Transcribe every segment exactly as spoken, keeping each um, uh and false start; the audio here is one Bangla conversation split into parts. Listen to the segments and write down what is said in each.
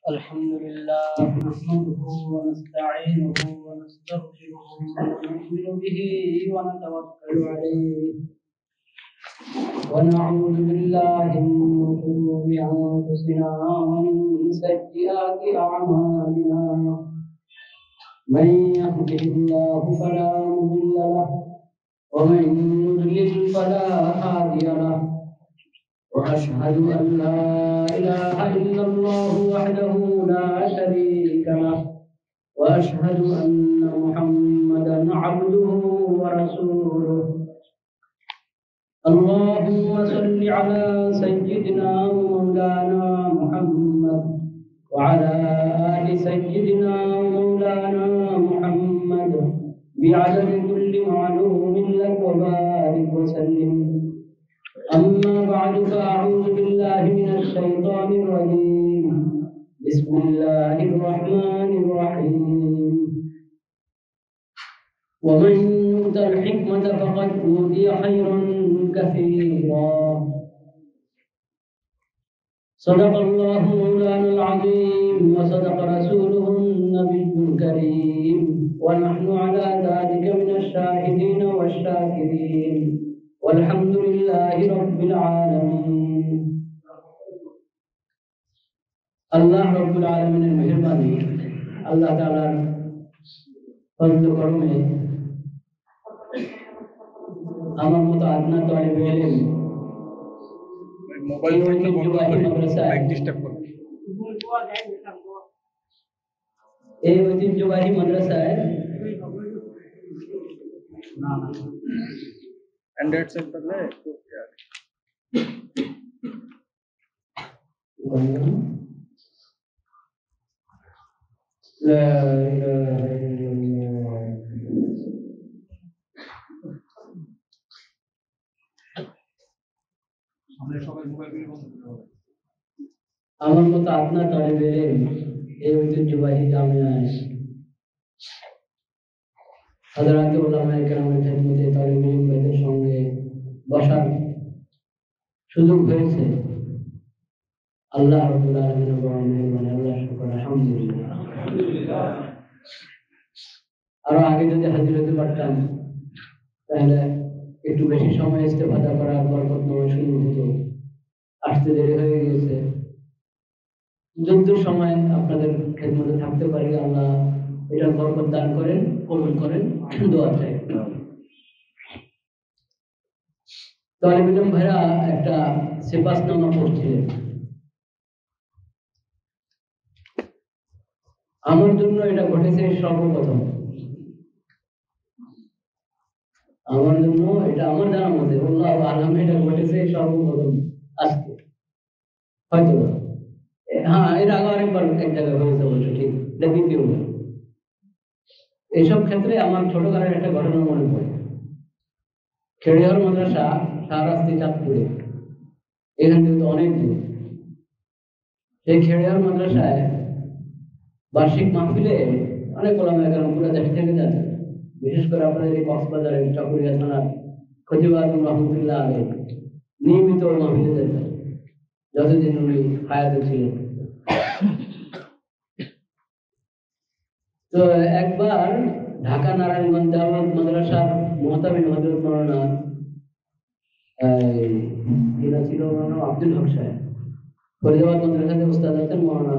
الحمد لله نحمده ونستعينه ونستغفره ونؤمن به ونتوكل عليه ونعوذ بالله من شرور انفسنا ومن سيئات اعمالنا من يهده الله فلا مضل له ومن يضلل فلا هادي له وأشهد أن لا إله إلا الله وحده لا شريك له وأشهد أن محمدا عبده ورسوله اللهم صل على سيدنا ومولانا محمد وعلى آل سيدنا ومولانا محمد بعدد كل معلوم لك وبارك وسلم أما بعد فأعوذ بالله من الشيطان الرجيم بسم الله الرحمن الرحيم ومن يؤت الحكمة فقد أوتي خيرا كثيرا صدق الله مولانا العظيم وصدق رسوله النبي الكريم ونحن على ذلك من الشاهدين والشاكرين والحمد لله رب العالمين الله رب العالمين المهرباني الله تعالى فضل করমে আমার মতো আদনা তালিবে ইলম মোবাইল থেকে বন্ধ করে লাইক ডিস্টার্ব করবে এই ঐতিহ্যবাহী মাদ্রাসায় না না एंड्रॉइड से पहले तो क्या لا إله إلا الله हमने সবাই মোবাইল বন্ধ করে হবে আমার মতো আপনার তালিবে ইলম এই ঐতিহ্যবাহী জামিয়ায় হযরত উলামায়ে কেরামের খেদমতে তালিবে ইলম ভাইদের সঙ্গে বসার সুযোগ হয়েছে আল্লাহ রাব্বুল আলামিনের বড় মেহেরবানি আল্লাহ শুকর আলহামদুলিল্লাহ আর আগে যদি হাজির হতে পারতাম তাহলে একটু বেশি সময় ইস্তেফাদা করার বরকতময় সুযোগ হতো আসতে দেরি হয়ে গিয়েছে যতদূর সময় আপনাদের খেদমতে থাকতে পারি আল্লাহ এটার বরকত দান করেন কবুল করেন দোয়া চাই তালিবে ইলম ভাইরা একটা সেপাসনামা পড়ছিলেন আমার জন্য এটা ঘটেছে সর্বপ্রথম আমার জন্য এটা আমার জানা মতে আল্লাহ আলম এটা ঘটেছে সর্বপ্রথম আজকে হয়তো হ্যাঁ এর আগে আরেকবার এক জায়গায় হয়েছে অবশ্য ঠিক এটা দ্বিতীয়বার এইসব ক্ষেত্রে আমার ছোটকালের একটা ঘটনা মনে পড়ে খেড়িয়ার মাদ্রাসা শাহরাস্তি চাঁদপুরে এখান থেকে তো অনেক দূর সেই খেড়িয়ার মাদ্রাসায় বার্ষিক মাহফিলে অনেক ওলামা কেরাম পুরো দেশ থেকে যাচ্ছে বিশেষ করে আপনাদের এই কক্সবাজারের চকরিয়া থানার খতিব আজম রহমতুল্লাহ আলাইহি নিয়মিত মাহফিলে যেতেন যতদিন উনি হায়াতে ছিলেন তো একবার ঢাকা নারায়ণগঞ্জ জামাত মাদ্রাসার মুহতামিম হযরত মাওলানা এরা ছিল মাওলানা আব্দুল হক সাহেব ফরিদাবাদ মাদ্রাসাতে উস্তাদ আছেন মাওলানা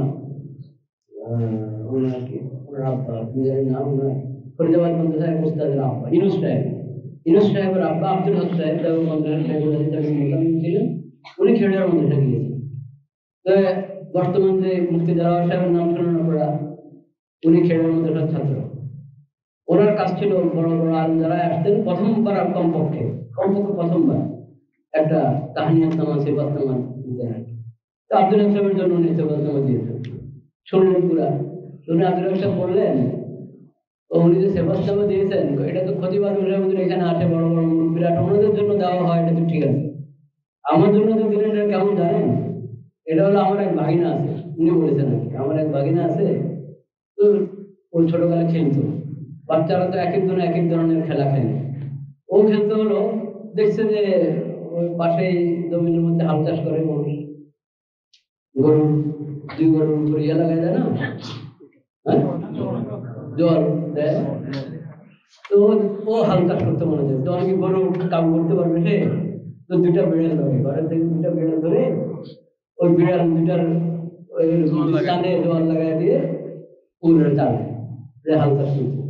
ওনার কি ওনার আব্বা নিজের নাম ওনার ফরিদাবাদ মাদ্রাসার উস্তাদ আব্বা ইউনুস সাহেব ইউনুস সাহেবের আব্বা আব্দুল হক সাহেব এবং মাদ্রাসা সাহেব মুহতামিম ছিলেন উনি খেড়িয়ার মাদ্রাসা গিয়েছেন তো বর্তমান যে মুফতি দেওয়ার সাহেবের নাম শুনুন আপনারা উনি খেড়িয়ার মাদ্রাসার ছাত্র ওনার কাজ ছিল বড় বড় আলেম যারা আসতেন প্রথমবার আর কমপক্ষে কমপক্ষে প্রথমবার একটা কাহিনীনামা সেবাতনামা দিতেন আর কি তো আব্দুল হক সাহেবের জন্য উনি সেবাতনামা দিয়েছেন শুনলেন পুরা শুনে আব্দুল হক সাহেব বললেন ও উনি যে সেবাতনামা দিয়েছেন এটা তো খতিবাদ সাহেব এখানে আসে বড় বড় বিরাট ওনাদের জন্য দেওয়া হয় এটা তো ঠিক আছে আমার জন্য তো দিলেন এটা কেমন জানেন এটা হলো আমার এক ভাগিনা আছে উনি বলেছেন আর কি আমার এক ভাগিনা আছে তো ওই ছোটবেলায় খেলতো বাচ্চারা তো এক একজন এক এক ধরনের খেলা খেলে ও খেলতে হলো দেখছে যে ওই পাশেই জমির মধ্যে হাল চাষ করে মানুষ গরু দুই গরুর উপর ইয়া লাগাই দেয় না, হ্যাঁ জল দেয়, তো ও হালকা করতে মনে যায়, তো অনেকে গরু কাম করতে পারবে সে, তো দুইটা বিড়াল ধরে ঘরের থেকে দুইটা বিড়াল ধরে ওই বিড়াল দুইটার ওই কাঁধে জল লাগাই দিয়ে পুরো চালে যে হালকা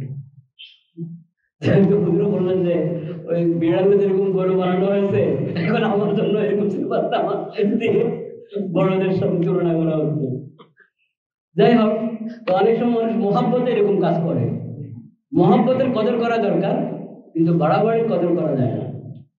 করতে হুজুর বললেন যে ওই বিড়ালে যেরকম গরু বানানো হয়েছে এখন আমার জন্য এরকম সিফাতটা আমার দিয়ে বড়দের সাথে তুলনা করা হচ্ছে। যাই হোক, তো অনেক সময় মানুষ মহাব্বতে এরকম কাজ করে, মহাব্বতের কদর করা দরকার, কিন্তু বাড়াবাড়ির কদর করা যায় না।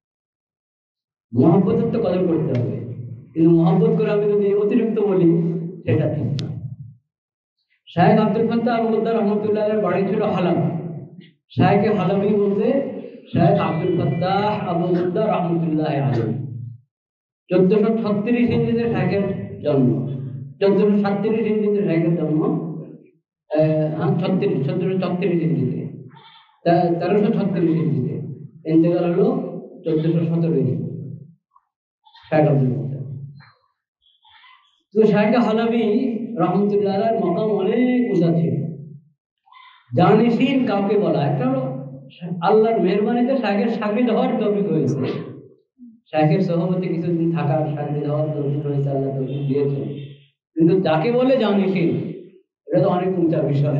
মহাব্বতের তো কদর করতে হবে, কিন্তু মহাব্বত করে আমি যদি অতিরিক্ত বলি সেটা ঠিক না। Sheikh Abdul Fattah Abu Muddar রহমতুল্লাহ এর বাড়ি ছিল হালাম। শায়েখে হালামি বলতে Sheikh Abdul Fattah Abu Muddar রহমতুল্লাহ আলাইহি। চোদ্দশো ছত্রিশ হিজরিতে শায়েখের জন্ম, চোদ্দশো সাতত্রিশ হিজরিতে শায়েখের জন্ম, হ্যাঁ ছত্রিশ চোদ্দশো ছত্রিশ হিজরিতে, তেরোশো ছত্রিশ হিজরিতে ইন্তেকাল হলো চোদ্দশো সতেরো হিজরিতে শায়েখ আব্দুল ফাত্তাহ। তো শায়েখ হালামি রহমতুল্লাহ আলাইহির মাকাম অনেক উঁচা ছিল। জানিসিন কাউকে বলা, একটা হলো আল্লাহর মেহরবানিতে শায়েখের শাগিদ হওয়ার তৌফিক হয়েছে, শায়েখের সহবতে কিছুদিন থাকার শাগিদ হওয়ার তৌফিক হয়েছে, আল্লাহ তৌফিক দিয়েছেন। কিন্তু যাকে বলে জানিসিন এটা তো অনেক উঁচা বিষয়,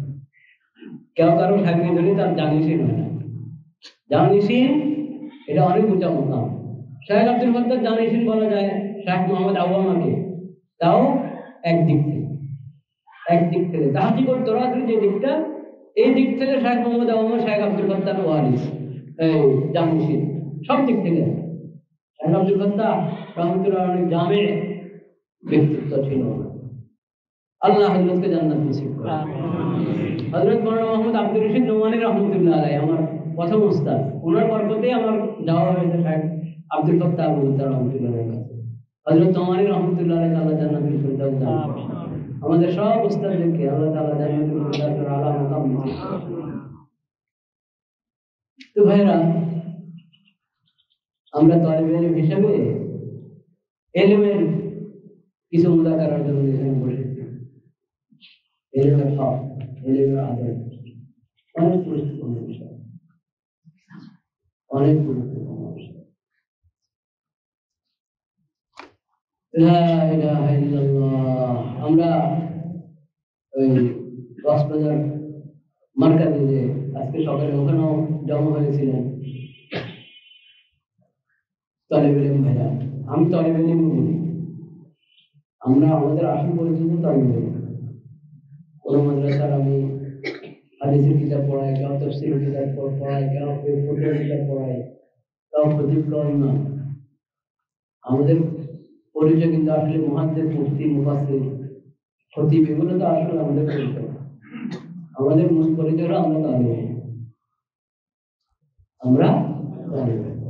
কেউ কারো শাগিদ হলে তার জানিসিন হয় না, জানিসিন এটা অনেক উঁচা মাকাম। শায়েখ আব্দুল ফাত্তাহ জানিসিন বলা যায় শায়েখ মোহাম্মদ আওয়ামাকে, তাও একদিক থেকে একদিক থেকে তাহকিকুত তরাজুর যে দিকটা, এই দিক থেকে শায়েখ মোহাম্মদ আওয়ামা শায়েখ আব্দুল ফাত্তাহ ওয়ারিস, এই জানিসিন সব দিক থেকে শায়েখ আব্দুল ফাত্তাহ রহমতুল্লাহ অনেক জামে ব্যক্তিত্ব ছিল। আল্লাহ হযরতকে জান্নাত নসিব করে। হযরত মাওলানা মুহাম্মদ আব্দুর রশিদ নোমানী রহমতুল্লাহ আলাইহি আমার প্রথম উস্তাদ, ওনার বরকতেই আমার যাওয়া হয়েছে Sheikh Abdul Fattah Abu Muddar রহমতুল্লাহ আলাইহি কাছে। হযরত নোমানী রহমতুল্লাহ আলাইহি আল্লাহ জান্নাতুল ফিরদাউস দান করেন। আমাদের সব উস্তাদদেরকে আল্লাহ তাআলা জান্নাতুল ফিরদাউসের আলা মাকাম নসিব করেন। তো ভাইরা, আমরা তালিবে ইলম হিসেবে ইলমের কিছু মুযাকারার জন্য এখানে বসেছি। ইলমের হক, ইলমের আদব অনেক গুরুত্বপূর্ণ বিষয়, অনেক গুরুত্বপূর্ণ বিষয়। লা ইলাহা ইল্লাল্লাহ। আমরা ওই কক্সবাজার মার্কাজে যে আজকে সকালে ওখানেও জমা হয়েছিলেন তালিবে ইলম ভাইরা, আমি তালিবে ইলম বলি, আমরা আমাদের আসল পরিচিত তালিবে ইলম। কোন মাদ্রাসার আমি হাদিসের কিতাব পড়াই, কেউ তাফসীরের কিতাব পড়াই, কেউ ফিকহের কিতাব পড়াই, কেউ খতিব, কেউ ইমাম। আমাদের পরিচয় কিন্তু আসলে মুহাদ্দিস, মুফতি, মুফাসসির, খতিব, এগুলো তো আসলে আমাদের পরিচয়। আমাদের মূল পরিচয় হলো আমরা তালিবে ইলম, আমরা তালিবে ইলম।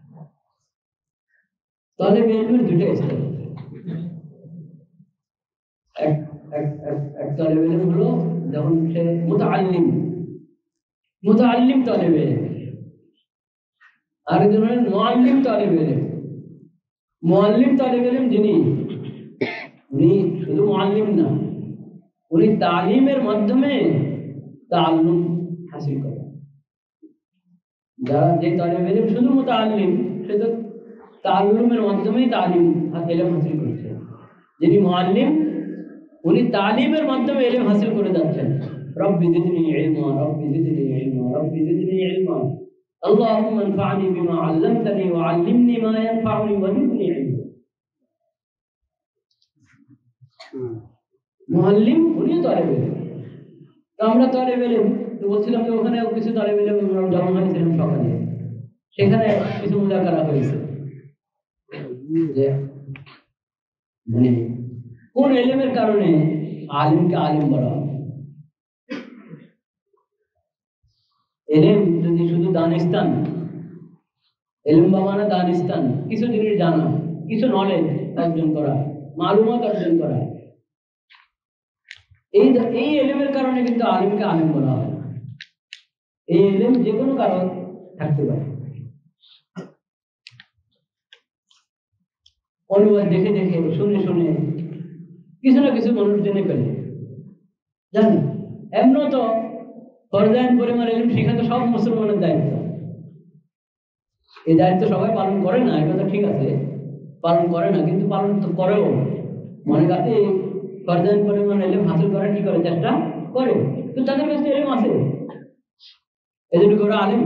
তালিবে ইলমের দুইটা স্তর, এক এক এক তালিবে ইলম হলো যখন সে মুতাআল্লিম, মুতাআল্লিম তালিবে ইলম, আর একজন হলেন মুআল্লিম তালিবে ইলম। মুআল্লিম তালিবে ইলম যিনি, উনি শুধু মুআল্লিম না, উনি তালিমের মাধ্যমে তাআল্লুম হাসিল করেন। যারা যে তালিবে ইলম শুধু মুতাআল্লিম, সে তো তাআল্লুমের মাধ্যমেই তালিম ইলম হাসিল করছে। যিনি মুআল্লিম, উনি তালিমের মাধ্যমে ইলম হাসিল করে যাচ্ছেন। রব্বি জিদনি ইলমা, রব্বি জিদনি ইলমা, রব্বি জিদনি ইলমা, আল্লাহুম্মা আনফা'নি বিমা 'আল্লামতানি ওয়া 'আল্লিমনি মা ইয়ানফা'ুনি ওয়া জিদনি ইলমা। মুআল্লিম উনিও তালিবে ইলম। তো আমরা তালিবে ইলম, তো বলছিলাম যে ওখানে কিছু তালিবে ইলম আমরা জমা হয়েছিলাম সকালে, সেখানে কিছু মুযাকারা হয়েছে যে মানে কোন ইলমের কারণে আলিমকে আলিম বলা হয়। ইলম যদি শুধু দানিস্তান, ইলম বা মানে দানিস্তান, কিছু জিনিস জানা, কিছু নলেজ অর্জন করা, মালুমাত অর্জন করা, এই এই ইলমের কারণে কিন্তু আলিমকে আলিম বলা হয়। এই ইলম যে কোনো কারণ থাকতে পারে, অনুবাদ দেখে দেখে, শুনে শুনে, কিছু না কিছু মানুষ জেনে ফেলে, জানেন। এমন তো ফরজাইন পরিমাণ এলিম শিখা তো সব মুসলমানের দায়িত্ব। এই দায়িত্ব সবাই পালন করে না, এটা তো ঠিক আছে, পালন করে না, কিন্তু পালন তো করেও। মনে কাছে ফরজাইন পরিমাণ এলিম হাসিল করার কি করে চেষ্টা করে, কিন্তু তাদের কাছে এলিম আছে, এজন্য করে আলিম।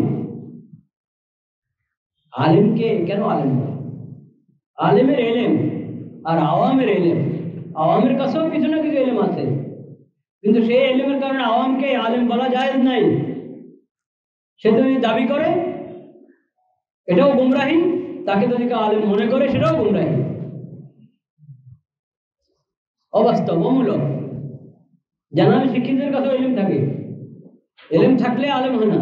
আলিমকে কেন আলিম বলে? আলিমের এলেম আর আওয়ামের এলেম, আওয়ামের কাছেও কিছু না কিছু এলেম আছে, কিন্তু সেই এলেমের কারণে আওয়ামকে আলিম বলা যায় নাই। সে যদি দাবি করে এটাও গুমরাহি, তাকে যদি কেউ আলিম মনে করে সেটাও গুমরাহি, অবাস্তব, অমূলক। জানালে শিক্ষিতদের কাছেও এলিম থাকে, এলিম থাকলে আলেম হয় না,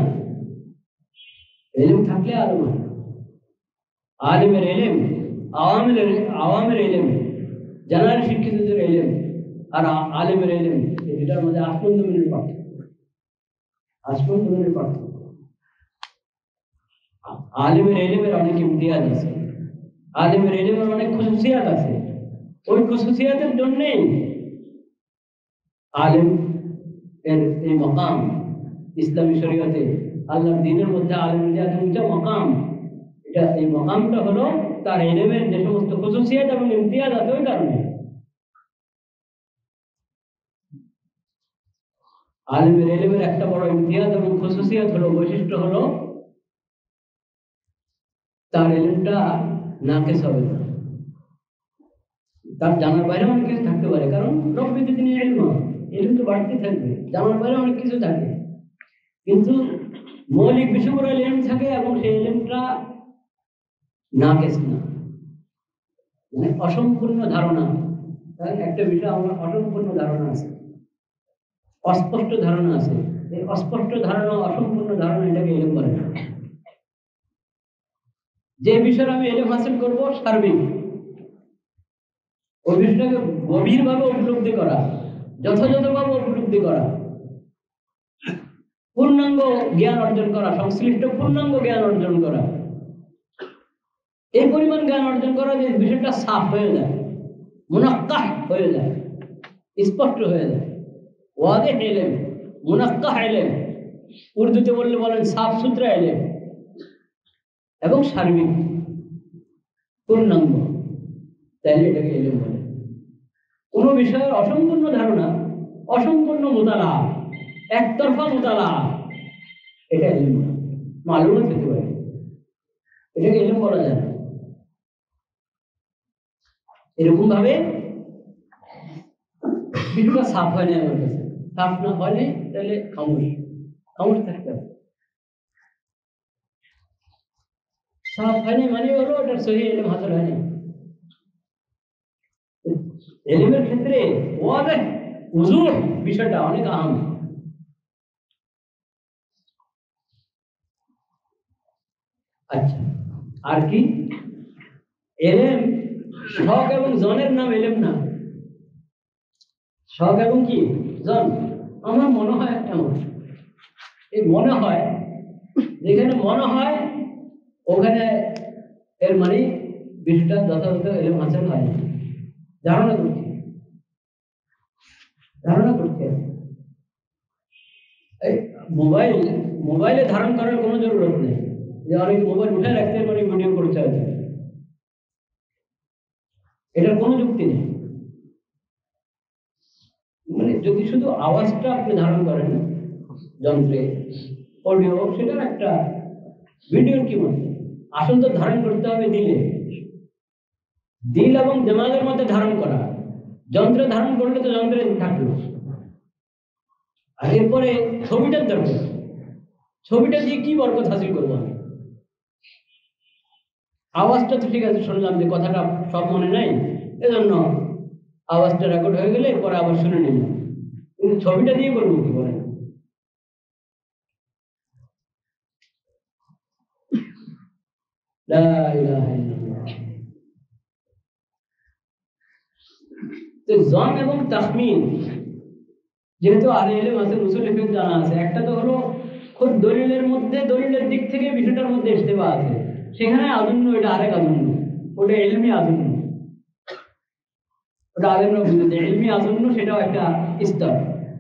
এলিম থাকলে আলেম হয় না। আলিমের এলেম, আওয়ামের আওয়ামের এলেম, জানালে শিক্ষিতদের এলেম আর আলিমের এলেম, এটার মধ্যে আসমান জমিনের পার্থক্য, আসমান জমিনের পার্থক্য। আলিমের এলেমের অনেক ইমতিয়াজ আছে, আলিমের এলেমের অনেক খুশুসিয়াত আছে। ওই খুশুসিয়াতের জন্যেই আলিম এর এই মকাম ইসলামী শরীয়তে, আল্লাহর দ্বীনের মধ্যে আলিমের যে একটা মকাম, এটা এই মকামটা হলো তার এলেমের যে সমস্ত খুশুসিয়াত এবং ইমতিয়াজ আছে ওই কারণে। আলিমের এলেমের একটা বড় ইমতিয়াজ এবং খুশুসিয়াত হলো, বৈশিষ্ট্য হলো তার এলেমটা নাকেস হবে না। তার জানার বাইরে অনেক কিছু থাকতে পারে, কারণ রব্বি যিনি এলম, এলম তো বাড়তে থাকবে, জানার বাইরে অনেক কিছু থাকে, কিন্তু মৌলিক বিষয়গুলো এলেম থাকে এবং সেই এলেমটা নাকেস না, মানে অসম্পূর্ণ ধারণা। একটা বিষয় আমার অসম্পূর্ণ ধারণা আছে, অস্পষ্ট ধারণা আছে, এই অস্পষ্ট ধারণা, অসম্পূর্ণ ধারণা, এটাকে এলেম বলে না। যে বিষয়ে আমি এলেম হাসিল করবো সার্বিক, ওই বিষয়টাকে গভীরভাবে উপলব্ধি করা, যথাযথভাবে উপলব্ধি করা, পূর্ণাঙ্গ জ্ঞান অর্জন করা, সংশ্লিষ্ট পূর্ণাঙ্গ জ্ঞান অর্জন করা, এই পরিমাণ জ্ঞান অর্জন করা যে বিষয়টা সাফ হয়ে যায়, মুনাক্কাহ হয়ে যায়, স্পষ্ট হয়ে যায়। ওয়াদিহ ইলম, মুনাক্কাহ ইলম, উর্দুতে বললে বলেন সাফ সুতরা ইলম, এবং সার্বিক পূর্ণাঙ্গ, তাইলে এটাকে ইলম বলে। কোন বিষয়ের অসম্পূর্ণ ধারণা, অসম্পূর্ণ মুতালা, একতরফা মুতালা, এটা ইলম না, মালুমাত হতে পারে, এটাকে ইলম বলা যায় না। এরকম ভাবে কিছুটা সাফ হয় না, আমার কাছে সাফ না হলে তাহলে খামোশ, খামোশ থাকতে হবে। সাফ হয়নি মানে হলো ওটার সহি ইলম হাসিল হয়নি। ইলমের ক্ষেত্রে ওয়াদিহ উযুহ বিষয়টা অনেক আহম। আচ্ছা, আর কি এলেম? শখ এবং জনের নাম এলেম না, শখ এবং কি জন। আমার মনে হয় এমন, এই মনে হয়, যেখানে মনে হয় ওখানে এর মানে বিষয়টা যথাযথ এলেম হাসিল হয়নি। ধারণা করছি, ধারণা করছে এই মোবাইল, মোবাইলে ধারণ করার কোনো জরুরত নেই, যে অনেক মোবাইল উঠে রাখতে পারে ভিডিও করতে হবে, এটার কোনো যুক্তি নেই। মানে যদি শুধু আওয়াজটা আপনি ধারণ করেন যন্ত্রে, অডিও, সেটার একটা ভিডিওর কি মধ্যে, আসল তো ধারণ করতে হবে দিলে, দিল এবং দিমাগের মধ্যে ধারণ করা। যন্ত্রে ধারণ করলে তো যন্ত্রে থাকলো, আর এরপরে ছবিটার দরকার, ছবিটা দিয়ে কি বরকত হাসিল করবো আমি? আওয়াজটা তো ঠিক আছে, শুনলাম যে কথাটা সব মনে নাই, এজন্য আওয়াজটা রেকর্ড হয়ে গেলে এরপরে আবার শুনে নিলাম, কিন্তু ছবিটা দিয়ে করবো কি বলেন? লা ইলাহা ইল্লাল্লাহ। তো জন এবং তাখমিন, যেহেতু আলে ইলম আছে, উসুল ফিকহ জানা আছে, একটা তো হলো খুব দলিলের মধ্যে, দলিলের দিক থেকে বিষয়টার মধ্যে ইস্তেবা আছে, সেখানে আজন্য, এটা আরেক আজন্য, ওটা ইলমি আজন্য, ওটা আলেমরা বুঝে যে ইলমি আজন্য সেটাও একটা স্তর।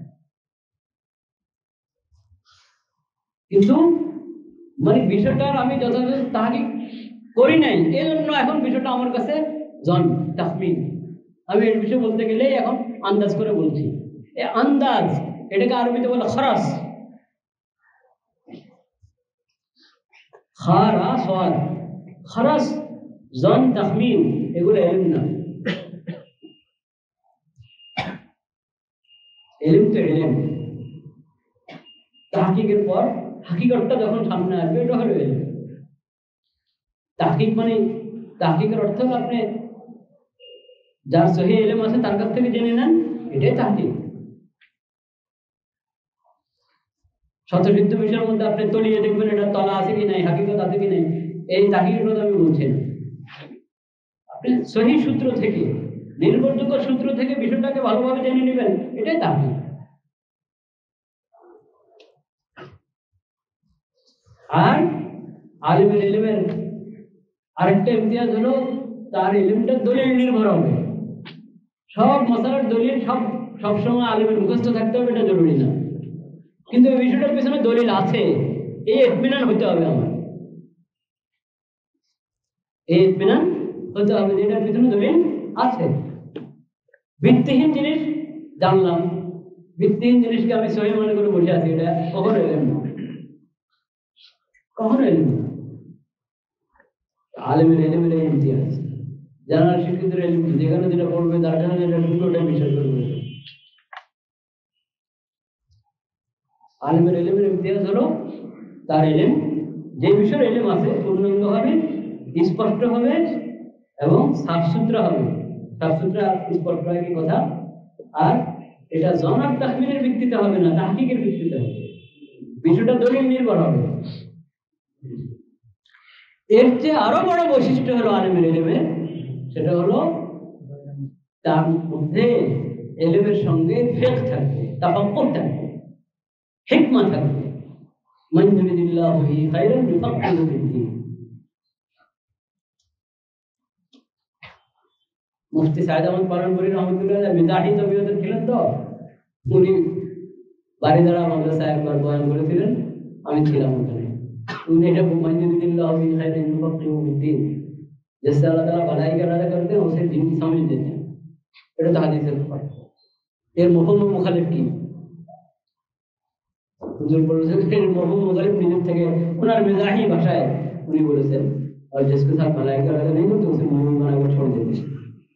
কিন্তু মানে বিষয়টার আমি যথাযথ তাহকিক করি নাই, এই জন্য এখন বিষয়টা আমার কাছে জন তাহমিন। আমি এর বিষয়ে বলতে গেলেই এখন আন্দাজ করে বলছি। এই আন্দাজ এটাকে আরবিতে বলে খরাস, খারা সওয়াদ, খরাস, জন, তাহমিন, এগুলো এলিম না। এলিম তো এলিম, তাহকিকের পর হাকিকতটা যখন সামনে আসবে এটা হলো এলিম। তাহকিক মানে, তাহকিকের অর্থ হলো আপনি যার সহি এলিম আছে তার কাছ থেকে জেনে নেন, এটাই তাহকিক। শতসিদ্ধ বিষয়ের মধ্যে আপনি তলিয়ে দেখবেন এটা তলা আছে কি নাই, হাকিকত আছে কি নাই, এই তাহকিকের কথা আমি বলছি না। আপনি সহি সূত্র থেকে, নির্ভরযোগ্য সূত্র থেকে বিষয়টাকে ভালোভাবে জেনে নেবেন, এটাই তাহকিক। আর আলিমের ইলমের আরেকটা ইমতিয়াজ হলো তার ইলমটা দলিল নির্ভর হবে। সব মাসালার দলিল সব সবসময় আলিমের মুখস্থ থাকতে হবে এটা জরুরি না, কিন্তু এই বিষয়টার পিছনে দলিল আছে এই ইতমিনান হতে হবে আমার। এই ইতমিনান হতে হবে যে এটার পিছনে দলিল আছে। ভিত্তিহীন জিনিস জানলাম, ভিত্তিহীন জিনিসকে আমি সহি মনে করে বসে আছি, এটা কখনো এলেম না, কখনো এলেম না। আলেমের এলেমের এই ইমতিয়াজ, যারা শিক্ষিত এলেম যেখানে যেটা পড়বে তার জন্য যেটা ঢুকবে ওটা বিশ্বাস করবে। আলেমের এলেমের ইমতিয়াজ হলো তার এলেম, যে বিষয়ের এলেম আছে পূর্ণাঙ্গ হবে, স্পষ্ট হবে এবং সাফ সুতরা হবে। সাফ সুতরা স্পষ্ট একই কথা। আর এটা জন আর তাহমিনের ভিত্তিতে হবে না, তাহকিকের ভিত্তিতে হবে, বিষয়টা দলিল নির্ভর হবে। এর চেয়ে আরো বড় বৈশিষ্ট্য হলো আলেমের এলেমের, সেটা হলো তার মধ্যে এলেমের সঙ্গে ফিকহ থাকবে, তাফাক্কুহ থাকবে, হিকমা থাকবে। মান ইউরিদিল্লাহু বিহি খায়রান ইউফাক্কিহু ফিদ্দীন। মুফতি সাইদ আহমদ পালনপুরি রহমতুল্লাহ মিজাহি তবিয়তের ছিলেন, তো উনি বাড়িধারা মাদ্রাসায় একবার বয়ান করেছিলেন, আমি ছিলাম ওখানে। উনি এটা মান ইউরিদিল্লাহু বিহি খায়রান ইউফাক্কিহু ফিদ্দীন, जिससे अल्लाह ताला भलाई का इरादा करते हैं उसे दीन समझ देते हैं। এটা তো হাদিসের কথা। এর মফহুম মুখালিফ কি? হুজুর বলেছেন এর মফহুম মুখালিফ নিজের থেকে ওনার মিজাহি ভাষায় উনি বলেছেন, और जिसके साथ भलाई का इरादा नहीं हो तो उसे मौलवी बनाकर छोड़ देते हैं,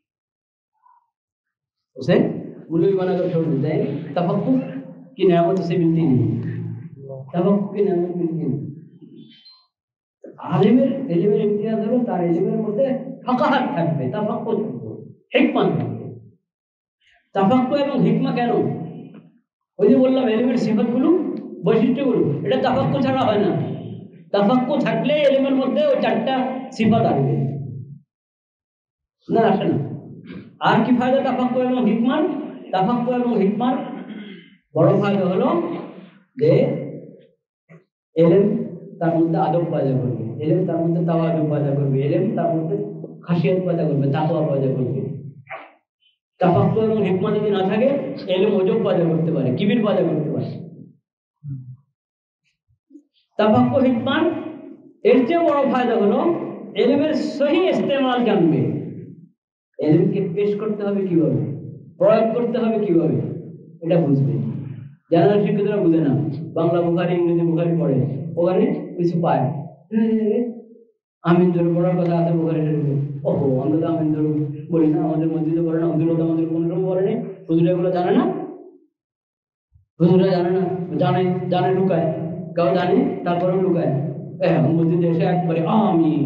उसे मौलवी बनाकर छोड़ देते हैं। तफक्कुह की नेमत उसे मिलती नहीं, तफक्कुह की नेमत मिलती नहीं। আলেমের এলিমের ইমতিয়াজ হলো তার এলিমের মধ্যে ফাকাহাত থাকবে, তাফাক্কুহ থাকবে, হিকমা থাকবে। তাফাক্কুহ এবং হিকমা কেন? ওই যে বললাম এলিমের সিফাতগুলো, বৈশিষ্ট্যগুলো, এটা তাফাক্কুহ ছাড়া হয় না। তাফাক্কুহ থাকলে এলিমের মধ্যে ওই চারটা সিফাত আসবে, না আসে না। আর কি ফায়দা তাফাক্কুহ এবং হিকমার? তাফাক্কুহ এবং হিকমার বড় ফায়দা হলো যে এলেম তার মধ্যে আদব পয়দা করবে, এলেম তার মধ্যে তাওয়াজু পয়দা করবে, এলেম তার মধ্যে খাশিয়াত পয়দা করবে, তাকওয়া পয়দা করবে। তাফাক্কুহ এবং হিকমা যদি না থাকে, এলেম ওজব পয়দা করতে পারে, কিবির পয়দা করতে পারে। তাফাক্কুহ হিকমার এর চেয়ে বড় ফায়দা হলো এলেমের সহি ইস্তেমাল জানবে, এলেমকে পেশ করতে হবে কিভাবে, প্রয়োগ করতে হবে কিভাবে, এটা বুঝবে। যারা শিক্ষিতরা বুঝে না, বাংলা বুখারি ইংরেজি বুখারি পড়ে, ওখানে কিছু পায়, আমিন ধরে পড়ার কথা আছে বুখারি শরীফে, ওহো আমরা তো আমিন ধরে বলি না, আমাদের মসজিদে পড়ে না, হুজুরা তো আমাদের কোন রকম বলেনি, হুজুরা এগুলো জানে না, হুজুরা জানে না, জানে জানে লুকায়, কেউ জানে তারপরেও লুকায়। হ্যাঁ মসজিদে এসে একবারে আমিন,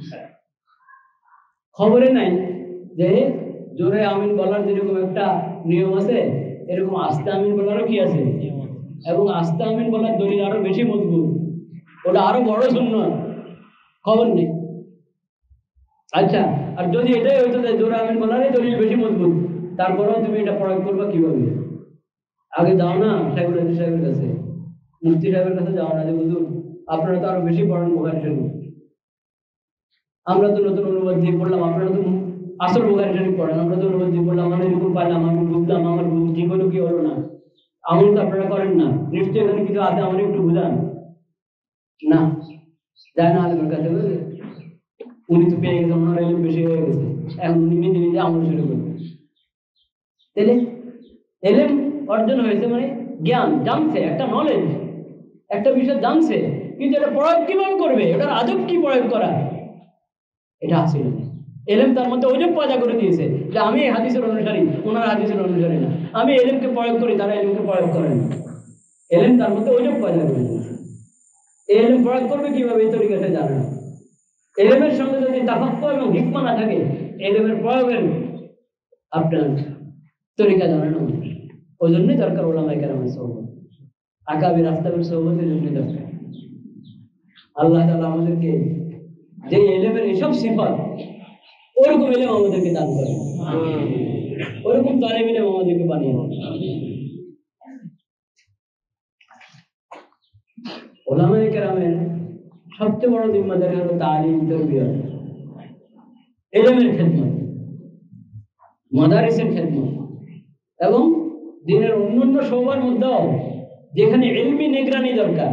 খবরে নাই যে জোরে আমিন বলার যেরকম একটা নিয়ম আছে, এরকম আস্তে আমিন বলারও কি আছে, এবং আস্তে আমিন বলার দলিল আরো বেশি মজবুত, ওটা আরো বড় সুন্নাত, খবর নেই। আচ্ছা, আর যদি এটাই হইতো যে জোরে আমিন বলারই দলিল বেশি মজবুত, তারপরেও তুমি এটা প্রয়োগ করবা কিভাবে? আগে যাও না সাহেবুল হাদিস সাহেবের কাছে, মুফতি সাহেবের কাছে যাও না, যে হুজুর আপনারা তো আরো বেশি পড়েন বুখারী শরীফ, আমরা তো নতুন অনুবাদ দিয়ে পড়লাম, আপনারা তো আসল বুখারী শরীফ পড়েন, আমরা তো রোজ বললাম আমরা এরকম পাইলাম, আমি বুঝলাম, আমার জীবনে কি হলো না, আমল তো আপনারা করেন না, নিশ্চয়ই এখানে কিছু আছে, আমার একটু বুঝান না, যায় না আলেমের কাছে, উনি তো পেয়ে গেছেন, ওনার এলেম বেশি হয়ে গেছে, এখন উনি নিজে নিজে আমল শুরু করবেন। তাহলে এলেম অর্জন হয়েছে মানে জ্ঞান, জানছে, একটা নলেজ, একটা বিষয় জানছে, কিন্তু এটা প্রয়োগ কিভাবে করবে, এটার আদব কি প্রয়োগ করা, এটা আসলে না। এলেম তার মধ্যে ওজব পয়দা করে দিয়েছে যে আমি এই হাদিসের অনুসারী, ওনার হাদিসের অনুসারী না, আমি এলেমকে প্রয়োগ করি, তারা এলেমকে প্রয়োগ করেন। এলেম তার মধ্যে ওজব পয়দা করে দিয়েছে। এই এলেম প্রয়োগ করবে কিভাবে, এই তরিকা সে জানে না। এলেমের সঙ্গে যদি তাফাক্কুহ এবং হিকমা না থাকে, এলেমের প্রয়োগের আপনার তরিকা জানে না। ওই জন্যই দরকার ওলামায়ে কেরামের সোহবত, আকাবির আফতাবের সোহবত, এই জন্যই দরকার। আল্লাহ তাআলা আমাদেরকে যে এলেমের এসব সিফাত, ওরকম এলেম আমাদেরকে দান করে, ওরকম তালিম ইলম আমাদেরকে বানিয়ে দেন। ওলামায়ে কেরামের সবচেয়ে বড় জিম্মাদারি হলো তালিম, তারবিয়ত, ইলমের খেদমত, মাদারিসের খেদমত, এবং দিনের অন্যান্য শোবার মধ্যেও যেখানে ইলমি নিগরানি দরকার,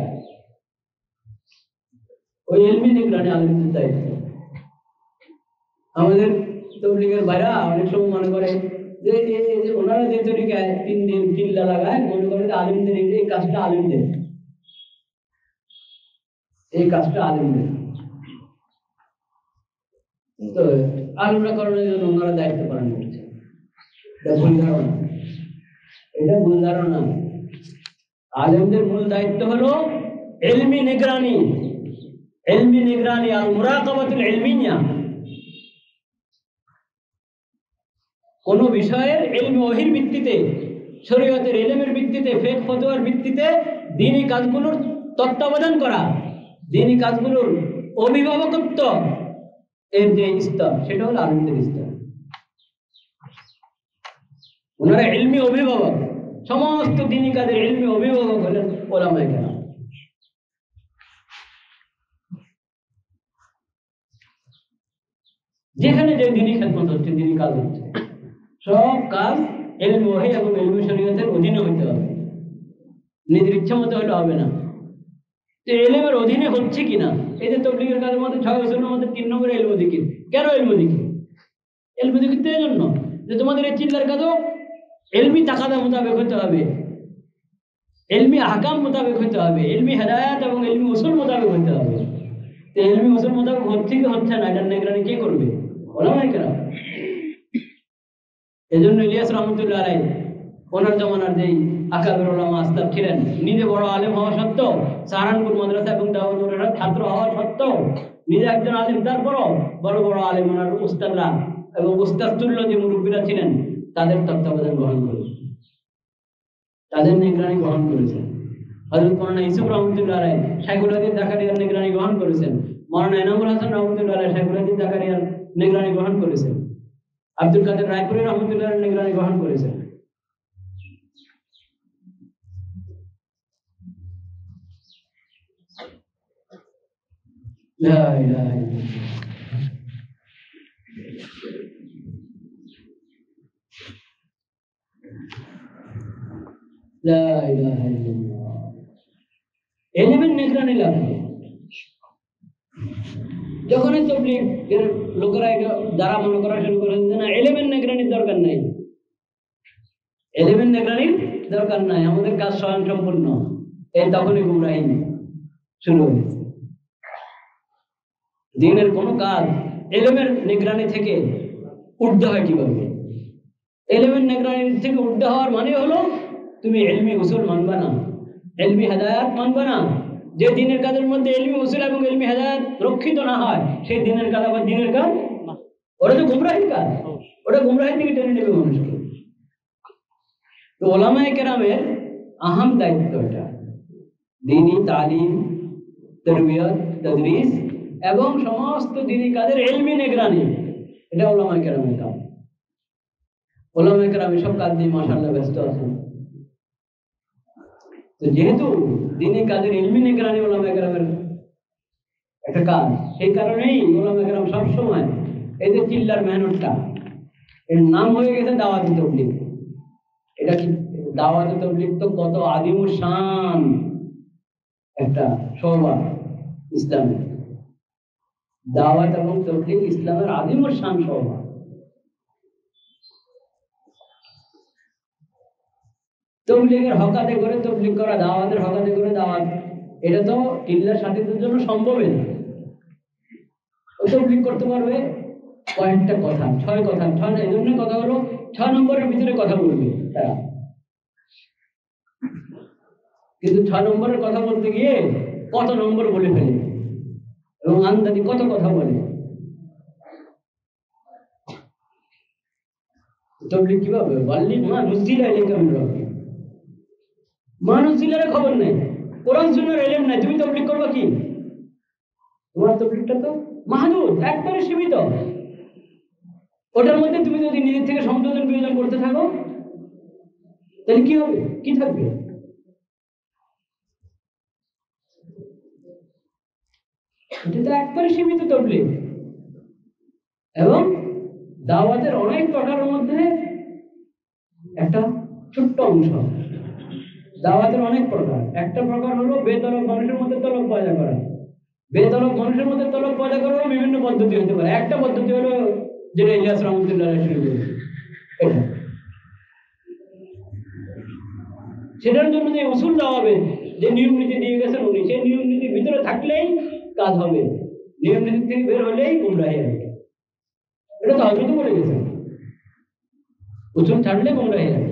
ওই ইলমি নিগরানি আলেমদের দায়িত্ব। আমাদের তবলিগের ভাইরা অনেক সময় মনে করে যে ওনারা যে তরিকায় তিন দিন চিল্লা লাগায়, মনে করে যে আলেমদের এই কাজটা আলেমদের, এই কাজটা আলেমদের, তো আলেমরা করানোর জন্য ওনারা দায়িত্ব পালন করছে। এটা ভুল ধারণা, এটা ভুল ধারণা। আলেমদের মূল দায়িত্ব হলো ইলমি নিগরানি, ইলমি নিগরানি আর মুরাকাবাতুল ইলমিয়া। কোন বিষয়ের ইলম ওহীর ভিত্তিতে, শরীয়তের ইলমের ভিত্তিতে, ফিকহ ফতোয়ার ভিত্তিতে দ্বীনি কাজগুলোর তত্ত্বাবধান করা, দ্বীনি কাজগুলোর অভিভাবকত্ব, এর যে স্তর, সেটা হলো আলেমদের স্তর। ওনারা ইলমি অভিভাবক, সমস্ত দ্বীনি কাজের ইলমি অভিভাবক হলেন ওলামায়ে কেরাম। যেখানে যে দ্বীনি খেদমত হচ্ছে, দ্বীনি কাজ হচ্ছে, সব কাজ ইলম ওহী এবং ইলম শরীয়তের অধীনে হইতে হবে, নিজের ইচ্ছা মতো হলে হবে না। যে ইলমের অধীনে হচ্ছে কিনা, এই যে তাবলীগের কাজের মধ্যে ছয় বছরের মধ্যে তিন নম্বরে ইলম যিকির, কেন ইলম যিকির? ইলম যিকির তো এই জন্য যে তোমাদের এই চিল্লার কাজও ইলমি তাকাদা মোতাবেক হতে হবে, ইলমি আহকাম মোতাবেক হতে হবে, ইলমি হেদায়াত এবং ইলমি উসুল মোতাবেক হতে হবে। তো ইলমি উসুল মোতাবেক হচ্ছে কি হচ্ছে না, এটা নিগরানি কে করবে? ওলামায়ে কেরাম। এজন্য ইলিয়াস রহমতুল্লাহ আলাইহি, ওনার জমানার যেই আকাবির উলামা আসতাব ছিলেন, নিজে বড় আলেম হওয়া সত্ত্বেও, সাহারানপুর মাদ্রাসা এবং দাওয়াত মাদ্রাসার ছাত্র হওয়া সত্ত্বেও, নিজে একজন আলেম, তারপরও বড় বড় আলেম, ওনার উস্তাদরা এবং উস্তাদ তুল্য যে মুরব্বীরা ছিলেন, তাদের তত্ত্বাবধান গ্রহণ করেছেন, তাদের নিগরানি গ্রহণ করেছেন। হযরত মাওলানা ইউসুফ রহমতুল্লাহ আলাইহি শাইখুল হাদিস জাকারিয়ার নিগরানি গ্রহণ করেছেন, মাওলানা এনামুল হাসান রহমতুল্লাহ আলাইহি শাইখুল হাদিস জাকারিয়ার নিগরানি গ্রহণ করেছেন, আব্দুল কাদের রায়পুরি রহমতুল্লাহর নিগরানি গ্রহণ করেছেন। লা ইলাহা ইল্লাল্লাহ। লা ইলাহা ইল্লাল্লাহ। ইলমের নিগরানি লাগবে। যখনই তাবলীগের লোকেরা যারা মনে করা শুরু করেন যে না, ইলমের নিগরানির দরকার নাই, ইলমের নিগরানির দরকার নাই, আমাদের কাজ স্বয়ংসম্পূর্ণ, এই তখনই গুমরাহি শুরু হয়েছে। দ্বীনের কোন কাজ ইলমের নিগরানি থেকে ঊর্ধ্বে হয় কিভাবে? ইলমের নিগরানি থেকে ঊর্ধ্বে হওয়ার মানে হলো তুমি ইলমি উসুল মানবা না, ইলমি হেদায়াত মানবা না। যে দ্বীনের কাজের মধ্যে ইলমি উসুল এবং ইলমি হেদায়াত রক্ষিত না হয়, সেই দ্বীনের কাজ আবার দ্বীনের কাজ না, ওটা তো গুমরাহির কাজ, ওটা গুমরাহির দিকে টেনে নেবে মানুষকে। তো ওলামায়ে কেরামের আহাম দায়িত্ব এটা, দ্বীনি তালিম, তারবিয়ত, তাদরিস এবং সমস্ত দ্বীনি কাজের ইলমি নিগরানি, এটা ওলামায়ে কেরামের কাজ। ওলামায়ে কেরাম সব কাজ নিয়ে মাশাআল্লাহ ব্যস্ত আছেন। তো যেহেতু দ্বীনি কাজের ইলমি নিগরানি ওলামায়ে কেরামের একটা কাজ, সেই কারণেই ওলামায়ে কেরাম সবসময় এই যে চিল্লার মেহনতটা, এর নাম হয়ে গেছে দাওয়াত তাবলীগ। এটা কি দাওয়াত তাবলীগ তো কত আদিম শান একটা শোভা ইসলামে। দাওয়াত এবং তাবলীগ ইসলামের আদিম শান শোভা। তবলিগের হকাতে করে তবলিগ করা, দাওয়াতের হকাতে করে দাওয়াত, এটা তো টিল্লার সাথীদের জন্য সম্ভবই না। ও তবলিগ করতে পারবে কয়েকটা কথা, ছয় কথা, ছয় এই জন্য কথা হলো ছয় নম্বরের ভিতরে কথা বলবে তারা, কিন্তু ছয় নম্বরের কথা বলতে গিয়ে কত নম্বর বলে ফেলে এবং আন্দাজি কত কথা বলে। তবলিগ কিভাবে বললি মা নুজিলা ইলাইকা মির রাব্বিক, মানুষ জিলার খবর নেই, কোরআন সুন্নাহর ইলম নাই, তুমি তাবলীগ করবে কি? তোমার তাবলীগটা তো মাহদুদ, একবারে সীমিত। ওটার মধ্যে তুমি যদি নিজের থেকে সংযোজন বিয়োজন করতে থাকো তাহলে কি হবে, কি থাকবে? এটা তো একবারে সীমিত তাবলীগ। এবং দাওয়াতের অনেক প্রকারের মধ্যে একটা ছোট্ট অংশ। দাওয়াতের অনেক প্রকার, একটা প্রকার হলো বেতলব মানুষের মধ্যে তলব পয়দা করা। বেতলব মানুষের মধ্যে তলব পয়দা করার বিভিন্ন পদ্ধতি হতে পারে। একটা পদ্ধতি হলো যেটা ইলিয়াস রহমতুল্লাহ শুরু করেছে, এটা সেটার জন্য যে উসুল দেওয়া হবে, যে নিয়ম নীতি দিয়ে গেছেন উনি, সেই নিয়ম নীতির ভিতরে থাকলেই কাজ হবে, নিয়ম নীতি থেকে বের হলেই গুমরাহি হবে। এটা তো হযরত বলে গেছেন, উসুল ছাড়লে গুমরাহি হবে।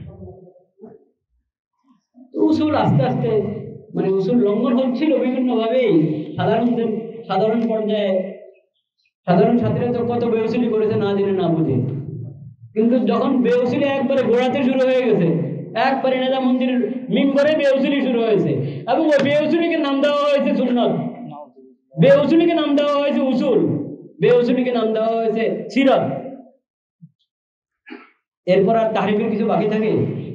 উসুল আস্তে আস্তে মানে উসুল লঙ্ঘন হচ্ছিল বিভিন্ন ভাবেই। সাধারণ সাধারণ পর্যায়ে সাধারণ ছাত্রীরা তো কত বেউসুলি করেছে না জেনে না বুঝে, কিন্তু যখন বেউসুলি একবারে গোড়াতে শুরু হয়ে গেছে, একবারে নেতা মন্দিরের মিম্বরে বেউসুলি শুরু হয়েছে, এবং ওই বেউসুলিকে নাম দেওয়া হয়েছে সুন্নাত, বেউসুলিকে নাম দেওয়া হয়েছে উসুল, বেউসুলিকে নাম দেওয়া হয়েছে সিরাত। এরপর আর তাহরিফের কিছু বাকি থাকে?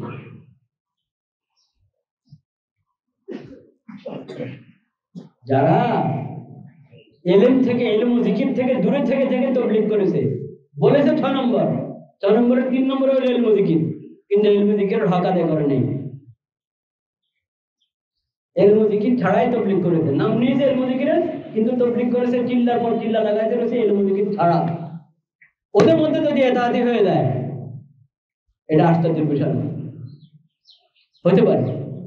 যারা এলেম থেকে, এলেম ও জিকির থেকে দূরে থেকে থেকে তাবলীগ করেছে, বলেছে ছয় নম্বর, ছয় নম্বরের তিন নম্বরে হলো এলেম ও জিকির, কিন্তু এলেম ও জিকিরের হক আদায় করে নেই। এলেম ও জিকির ছাড়াই তাবলীগ করেছে, নাম নিয়েছে এলেম ও জিকিরের, কিন্তু তাবলীগ করেছে চিল্লার পর চিল্লা লাগাইতে রয়েছে এলেম ও জিকির ছাড়া। ওদের মধ্যে যদি এতাহাদি হয়ে যায়, এটা আশ্চর্যের বিষয় না, হতে পারে।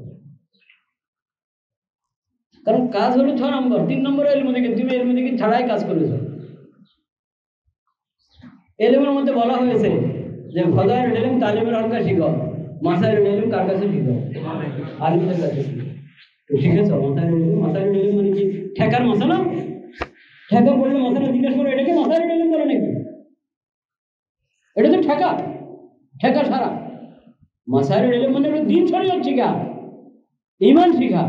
কারণ কাজ হলো ছয় নম্বর, তিন নম্বরে এলম জিকির, তুমি এলম জিকির ছাড়াই কাজ করেছো। এলেমের মধ্যে বলা হয়েছে যে ফজাইলুল ইলম তালিমের হলকা শিখাও, মাসাইলুল ইলম কার কাছে শিখাও? আলিমদের কাছে শিখাও। তো শিখেছো মাসাইলুল ইলম? মাসাইলুল ইলম মানে কি ঠেকার মাসালা? ঠেকা বললে মাসালা জিজ্ঞেস করো, এটাকে মাসাইলুল ইলম বলে নাকি? এটা তো ঠেকা, ঠেকা সারা। মাসাইলুল ইলম মানে হলো দ্বীন শরীয়ত শিখা, ঈমান শিখা।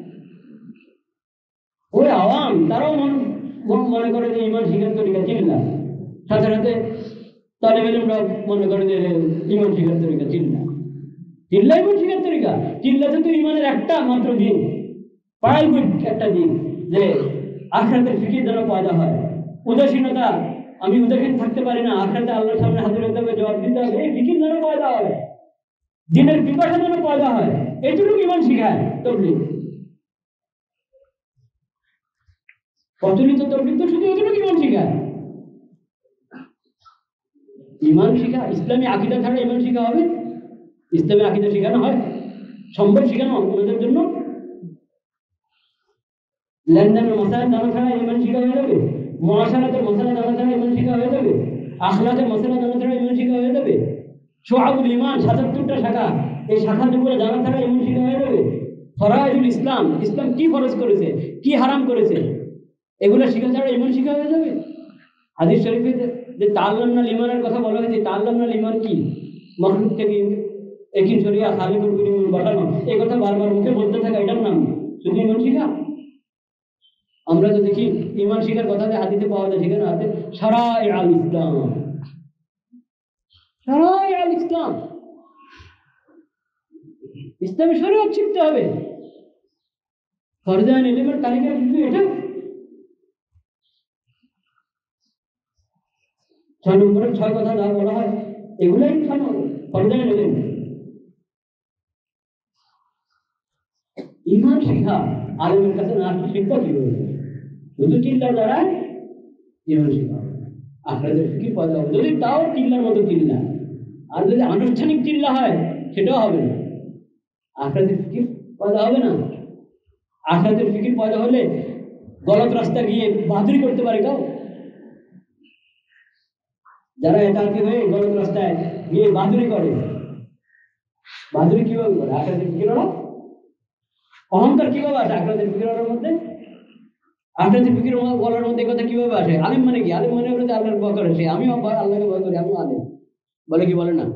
ওই আওয়াম তারাও মনে করে যে ঈমান শিখার তরিকা চিল্লা, সাথে সাথে তালেব ইলমরা মনে করে যে ঈমান শিখার তরিকা চিল্লা। চিল্লা ঈমান শিখার তরিকা? চিল্লাতে তো ঈমানের একটা মাত্র দিন, প্রাইভেট একটা দিন, যে আখিরাতের ফিকির যেন পয়দা হয়। উদাসীনতা, আমি উদাসীন থাকতে পারি না, আখিরাতে আল্লাহর সামনে হাজির হতে হবে, জবাব দিতে হবে, এই ফিকির যেন পয়দা হয়, দিনের পিপাসা যেন পয়দা হয়, এইটুকু ঈমান শিখায় তাবলীগ। প্রচলিত তাবলীগ তো শুধু এতটুকু ঈমান শিখায়। ঈমান শিখা, ইসলামী আকীদা ছাড়া ঈমান শিখা হবে? ইসলামী আকীদা শেখানো হয়? সম্ভব শেখানো আমাদের জন্য? লেনদেনের মাসালা জানা ছাড়া ঈমান শিখা হয়ে যাবে? মুআশারাতের মাসালা জানা ছাড়া ঈমান শিখা হয়ে যাবে? আখলাকের মাসালা জানা ছাড়া ঈমান শিখা হয়ে যাবে? শুআবুল ঈমান সাতাত্তরটা শাখা, এই শাখাগুলো জানা ছাড়া ঈমান শিখা হয়ে যাবে? ফরাইজুল ইসলাম, ইসলাম কি ফরজ করেছে, কি হারাম করেছে, এগুলো শিখা ছাড়া ঈমান শিখা হয়ে যাবে? হাদিস শরীফে যে তাআল্লামনাল ঈমানের কথা বলা হয়েছে, তাআল্লামনাল ঈমান কি? মাখলুক থেকে একই শরিয়া খালিকুল বিল বানানো, এই কথা বারবার মুখে বলতে থাকা, এটার নাম শুধু ঈমান শিখা? আমরা তো দেখি ঈমান শিখার কথা যে হাদিসে পাওয়া যায়, সেখানে আছে শারাই আল ইসলাম, শারাই আল ইসলাম, ইসলামী শরীয়ত শিখতে হবে। ফরজান ইলমের তালিকা কিন্তু এটা। ছয় নম্বরের ছয় কথা যা বলা হয় এগুলোই পর্যায়ে নেবেন। ইমান শিখা আলেমের কাছে না আসলে শিক্ষা কি হবে? শুধু চিল্লা দ্বারা ইমান শিখা আপনাদের কি পয়দা হবে? যদি তাও চিল্লার মতো চিল্লা, আর যদি আনুষ্ঠানিক চিল্লা হয় সেটাও হবে না। আপনাদের ফিকির পয়দা হবে না। আপনাদের ফিকির পয়দা হলে গলত রাস্তা গিয়ে বাহাদুরি করতে পারে কাউ? যারা একাকি হয়ে গলত রাস্তায় গিয়ে বাহাদুরি করে, বাহাদুরি কিভাবে করে? আপনাদের ফিকির ওরা অহংকার কিভাবে আসে আপনাদের ফিকির ওর মধ্যে? আপনাদের ফিকির বলার মধ্যে কথা কিভাবে আসে? আলিম মানে কি? আলিম মানে হলো যে আল্লাহর ভয় করে সে। আমিও আল্লাহকে ভয় করি, আমিও আলিম বলে কি বলে না?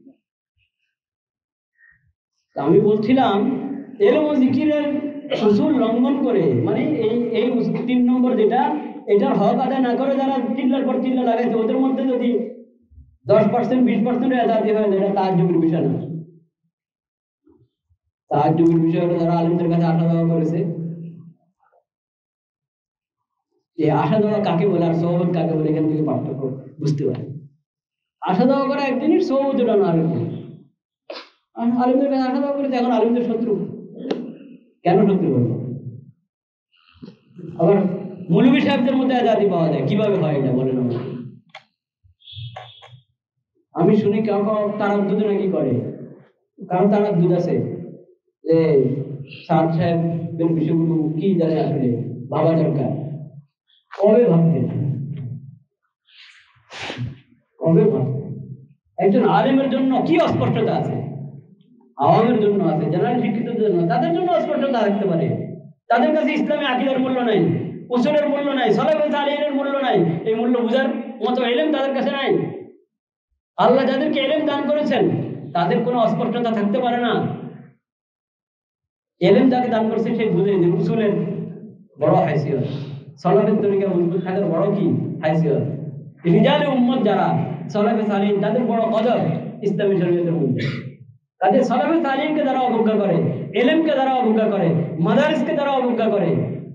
আমি বলছিলাম এলম ও জিকিরের উসুল লঙ্ঘন করে, মানে এই এই তিন নম্বর যেটা, এটার হক আদায় না করে যারা চিল্লার পর চিল্লা লাগাইছে, ওদের মধ্যে যদি দশ পার্সেন্ট বিশ পার্সেন্ট আজাদি হয়, এটা তার যুগের বিষয় না। তার যুগের বিষয় হলো যারা আলিমদের কাছে আসা যাওয়া করেছে। এই আসা যাওয়া কাকে বলে আর সহবত কাকে বলে, এখান থেকে পার্থক্য বুঝতে পারে। আসা যাওয়া করা এক জিনিস, সহবত ওটা না আরেক জিনিস। আলিমদের কাছে আসা যাওয়া করেছে, এখন আলিমদের শত্রু কেন শত্রু বলবো? আবার মৌলভী সাহেবদের মধ্যে আজাদি পাওয়া যায়, কিভাবে হয় এটা বলেন আমাকে? আমি শুনি কেউ কেউ তারা দুধ নাকি করে, কারণ তারা দুধ আছে যে স্যার সাহেবের বিষয়গুলো কি জানে আসলে ভাবা দরকার। কবে ভাবতে কবে ভাবতে একজন আলেমের জন্য কি অস্পষ্টতা আছে, আওয়ামের জন্য আছে, জেনারেল শিক্ষিতদের জন্য, তাদের জন্য অস্পষ্টতা থাকতে পারে। তাদের কাছে ইসলামী আকীদার মূল্য নাই, উসুলের মূল্য নাই, সালাফে সালেহিনের মূল্য নাই, এই মূল্য বুঝার মতো ইলম তাদের কাছে নাই। আল্লাহ যাদেরকে ইলম দান করেছেন তাদের কোনো অস্পষ্টতা থাকতে পারে না। ইলম যাকে দান করেছেন সে বুঝে যে উসুলের বড় হাইসিয়ত, সালাফের তরিকা মজবুত থাকার বড় কি হাইসিয়ত, রিজালে উম্মত যারা সালাফে সালেহিন তাদের বড় কদর ইসলামী শরীয়তের মধ্যে। তাদের সালাফে সালেহিনকে যারা অবজ্ঞা করে, ইলমকে যারা অবজ্ঞা করে, মাদারিসকে যারা অবজ্ঞা করে,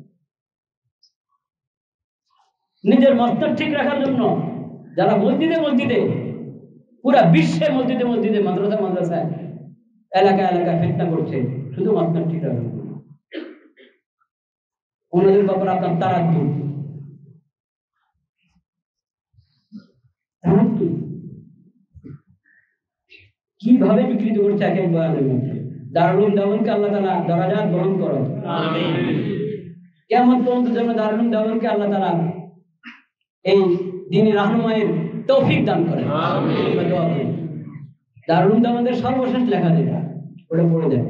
নিজের মস্তক ঠিক রাখার জন্য যারা মসজিদে মসজিদে পুরা বিশ্বে মসজিদে মসজিদে মাদ্রাসা মাদ্রাসায় এলাকা এলাকায় ফিতনা করছে শুধু মস্তক ঠিক রাখার জন্য, ওনাদের ব্যাপারে আপনার তারাদ্দুদ তারাদ্দুদ কিভাবে বিকৃত করছে এক এক বয়ানের মধ্যে। দারুল উলুম দেওবন্দকে আল্লাহ তাআলা দরাজাত বরণ করো, আমিন। কিয়ামত পর্যন্ত যেন দারুল উলুম দেওবন্দকে আল্লাহ তাআলা এই দ্বীনি রাহনুমাইয়ের তৌফিক দান করেন, আমিন। দোয়া করি। দারুল উলুম দেওবন্দের সর্বশেষ লেখা যেটা, ওটা পড়ে দেয়।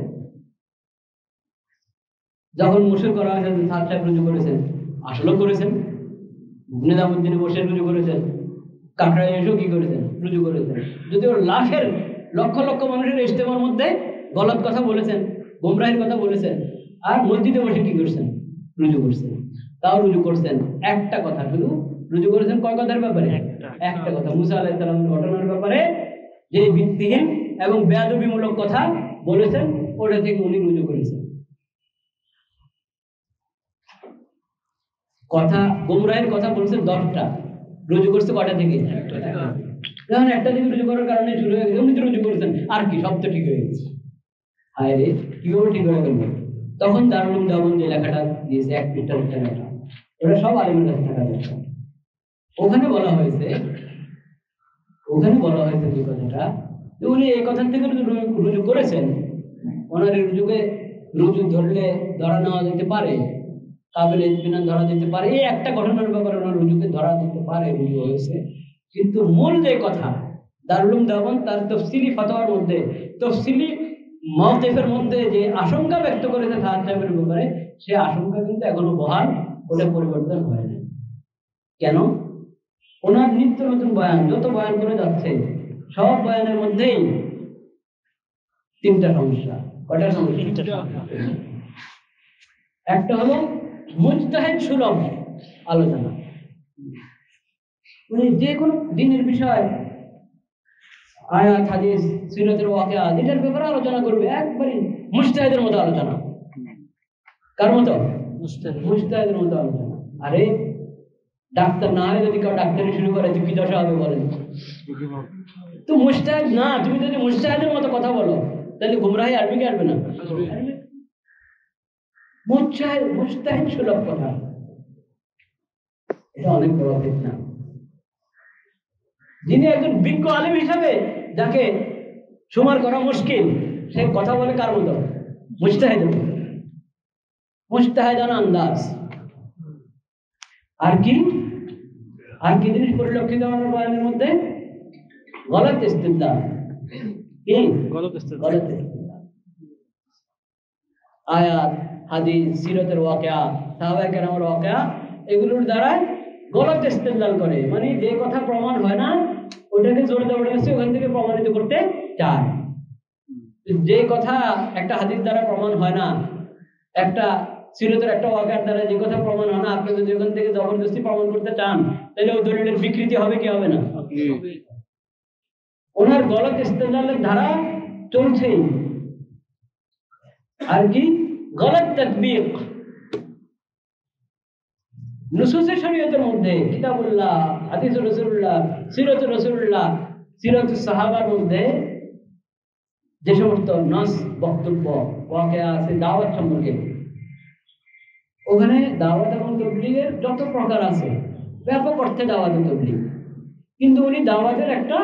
যখন মুশরিক করা হয়েছে, সাদ সাহেব রুজু করেছেন, আসলেও করেছেন, নিজামুদ্দিনে বসে রুজু করেছেন, কাকড়ায় এসেও কি করেছেন, রুজু করেছেন। যদি ওর লাখের লক্ষ লক্ষ মানুষের ইজতেমার মধ্যে গলত কথা বলেছেন, গোমরাহির কথা বলেছেন, আর মসজিদে বসে কি করছেন, রুজু করছেন। তাও রুজু করছেন একটা কথা, শুধু রুজু করেছেন কয় কথার ব্যাপারে? একটা কথা, মুসা আলাইহিস সালামের ঘটনার ব্যাপারে যে ভিত্তিহীন এবং বেয়াদবিমূলক কথা বলেছেন, ওটা থেকে উনি রুজু করেছেন। কথা গোমরাহের কথা বলছেন দশটা, রুজু করছে কটা থেকে? যখন একটা থেকে রুজু করার কারণে শুরু হয়ে গেছে, উনি তো রুজু করেছেন, আর কি সব তো ঠিক হয়ে গেছে। হায় রে, কিভাবে ঠিক হয়ে গেল? তখন দারুল উলুম দেওবন্দ যে লেখাটা দিয়েছে, এক পৃষ্ঠার লেখা, ওটা সব আলিমের কাছে থাকা দরকার। ওখানে বলা হয়েছে ওখানে বলা হয়েছে যে কথাটা, যে উনি এই কথার থেকে রুজু করেছেন, ওনার এই রুজুকে রুজু ধরলে ধরা নেওয়া যেতে পারে, কাবিলে ইতমিনান ধরা যেতে পারে, এই একটা ঘটনার ব্যাপারে ওনার রুজুকে ধরা যেতে পারে, রুজু হয়েছে। কিন্তু মূল যে কথা, দারুল উলুম দেওবন্দ তার তফসিলি ফতোয়ার মধ্যে, তফসিলি মাওকিফের মধ্যে যে আশঙ্কা ব্যক্ত করেছে সাদ সাহেবের ব্যাপারে, সে আশঙ্কা কিন্তু এখনো বহাল, ওটা পরিবর্তন হয় না। কেন? ওনার নিত্য নতুন বয়ান, যত বয়ান করে যাচ্ছে, সব বয়ানের মধ্যেই তিনটা সমস্যা। কয়টা সমস্যা? একটা হলো মুজতাহিদ সুলভ আলোচনা, মানে যে কোনো দিনের বিষয়, আয়াত হাদিস সিরাতের ওয়াকিয়া, এটার ব্যাপারে আলোচনা করবে, একবারই মুজতাহিদের মতো আলোচনা। কার মতো? মুজতাহিদের মতো আলোচনা। আরে ডাক্তার না হয়ে যদি কেউ ডাক্তারি শুরু করে তো কি দশা হবে বলেন? তো মুস্তাহিদ না, তুমি যদি মুস্তাহিদের মতো কথা বলো তাহলে গুমরাহি আসবে কি আসবে না? মুস্তাহিদ মুস্তাহিদ সুলভ কথা, এটা অনেক বড় ফিতনা। যিনি একজন বিজ্ঞ আলেম হিসাবে যাকে সুমার করা মুশকিল, সে কথা বলে কার মতো? মুস্তাহিদের মতো, মুস্তাহিদানা আন্দাজ। আর কি আর কি জিনিস পরিলক্ষিত আমার বয়ানের মধ্যে? গলত ইস্তিদলাল। কি গলত ইস্তিদলাল? গলত ইস্তিদলাল। আয়াত, হাদিস, সিরাতের ওয়াকিয়া, সাহাবায়ে কেরামের ওয়াকিয়া, এগুলোর দ্বারা গলত ইস্তিদলাল করে, মানে যে কথা প্রমাণ হয় না ওটাকে জোর জবরদস্তি ওখান থেকে প্রমাণিত করতে চায়। যে কথা একটা হাদিস দ্বারা প্রমাণ হয় না, একটা সিরাতের একটা ওয়াকিয়ার দ্বারা যে কথা প্রমাণ হয় না, আপনি যদি ওখান থেকে জবরদস্তি প্রমাণ করতে চান তাহলে ওই দলিলের বিকৃতি হবে কি হবে না? ওনার গলত ইস্তেদলালের ধারা চলছেই। আর কি গলত তাতবিক, নুসুসে শরীয়তের মধ্যে কিতাবুল্লাহ, হাদিস রাসূলুল্লাহ, সিরাত রাসূলুল্লাহ, সিরাত সাহাবার মধ্যে যে সমস্ত নাস বক্তব্য ওয়াকিয়া আছে দাওয়াত সম্পর্কে, ওখানে দাওয়াত এবং তাবলীগের যত প্রকার আছে, ব্যাপক অর্থে দাওয়াত ও তাবলীগ, কিন্তু উনি দাওয়াতের একটা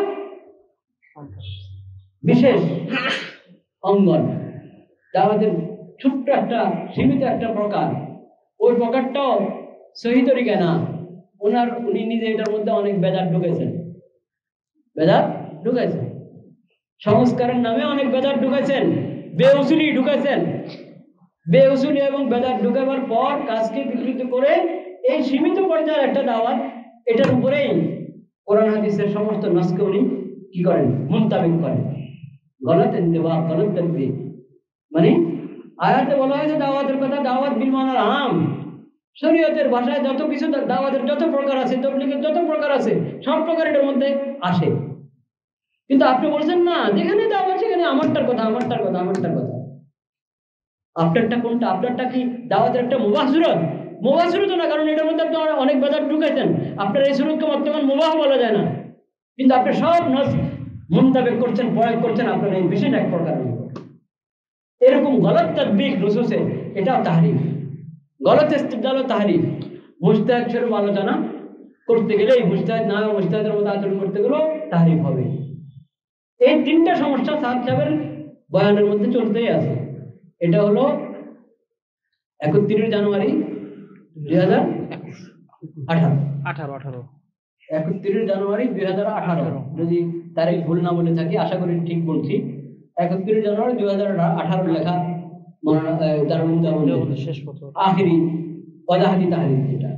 বিশেষ অঙ্গন, দাওয়াতের ছোট্ট একটা সীমিত একটা প্রকার, ওই প্রকারটাও সহি তরিকা না। ওনার উনি নিজে এটার মধ্যে অনেক বেদাত ঢুকেছেন, বেদাত ঢুকেছেন, সংস্কারের নামে অনেক বেদাত ঢুকেছেন, বেউসুলি ঢুকেছেন। বেউসুলি এবং বেদাত ঢুকাবার পর কাজকে বিকৃত করে এই সীমিত পর্যায়ের একটা দাওয়াত, এটার উপরেই কোরআন হাদিসের সমস্ত নাসকে উনি কি করেন? মুনতাবিক করেন। গলত ইন্তিবাক, গলত তাকবীর, মানে আয়াতে বলা হয়েছে দাওয়াতের কথা, দাওয়াত বিল মানার আম, শরীয়তের ভাষায় যত কিছু দাওয়াতের যত প্রকার আছে, তাবলীগের যত প্রকার আছে, সব প্রকার এটার মধ্যে আসে। কিন্তু আপনি বলছেন না, যেখানে দাওয়াত সেখানে আমারটার কথা, আমারটার কথা, আমারটার কথা। আপনারটা কোনটা? আপনারটা কি দাওয়াতের একটা মুবাহ সুরত? মুবাহ সুরত না, কারণ এটার মধ্যে আপনি অনেক বেদাত ঢুকাইছেন। আপনার এই সুরতকে বর্তমান মুবাহ বলা যায় না, কিন্তু আপনি সব নাস মুনতাবিক করছেন, প্রয়োগ করছেন আপনার এই বিশেষ এক প্রকার। এরকম গলত তাতবিক নুসুসে, এটাও তাহরিফ। গলত ইস্তিদলাল ও তাহরিফ। মুজতাহিদ স্বরূপ আলোচনা করতে গেলে, মুজতাহিদ না হয়ে মুজতাহিদের মতো আচরণ করতে গেলেও তাহরিফ হবে। এই তিনটা সমস্যা সাহেব সাহেবের বয়ানের মধ্যে চলতেই আছে। এটা হলো একত্রিশ জানুয়ারি দুই হাজার আঠারো আঠারো আঠারো একত্রিশ জানুয়ারি দুই হাজার আঠারো, যদি তারিখ ভুল না বলে থাকি, আশা করি ঠিক বলছি। একত্রিশ জানুয়ারি দুই হাজার আঠারো লেখা শেষ পত্র, আখিরি ওয়াজাহাতি তাহরির, যেটা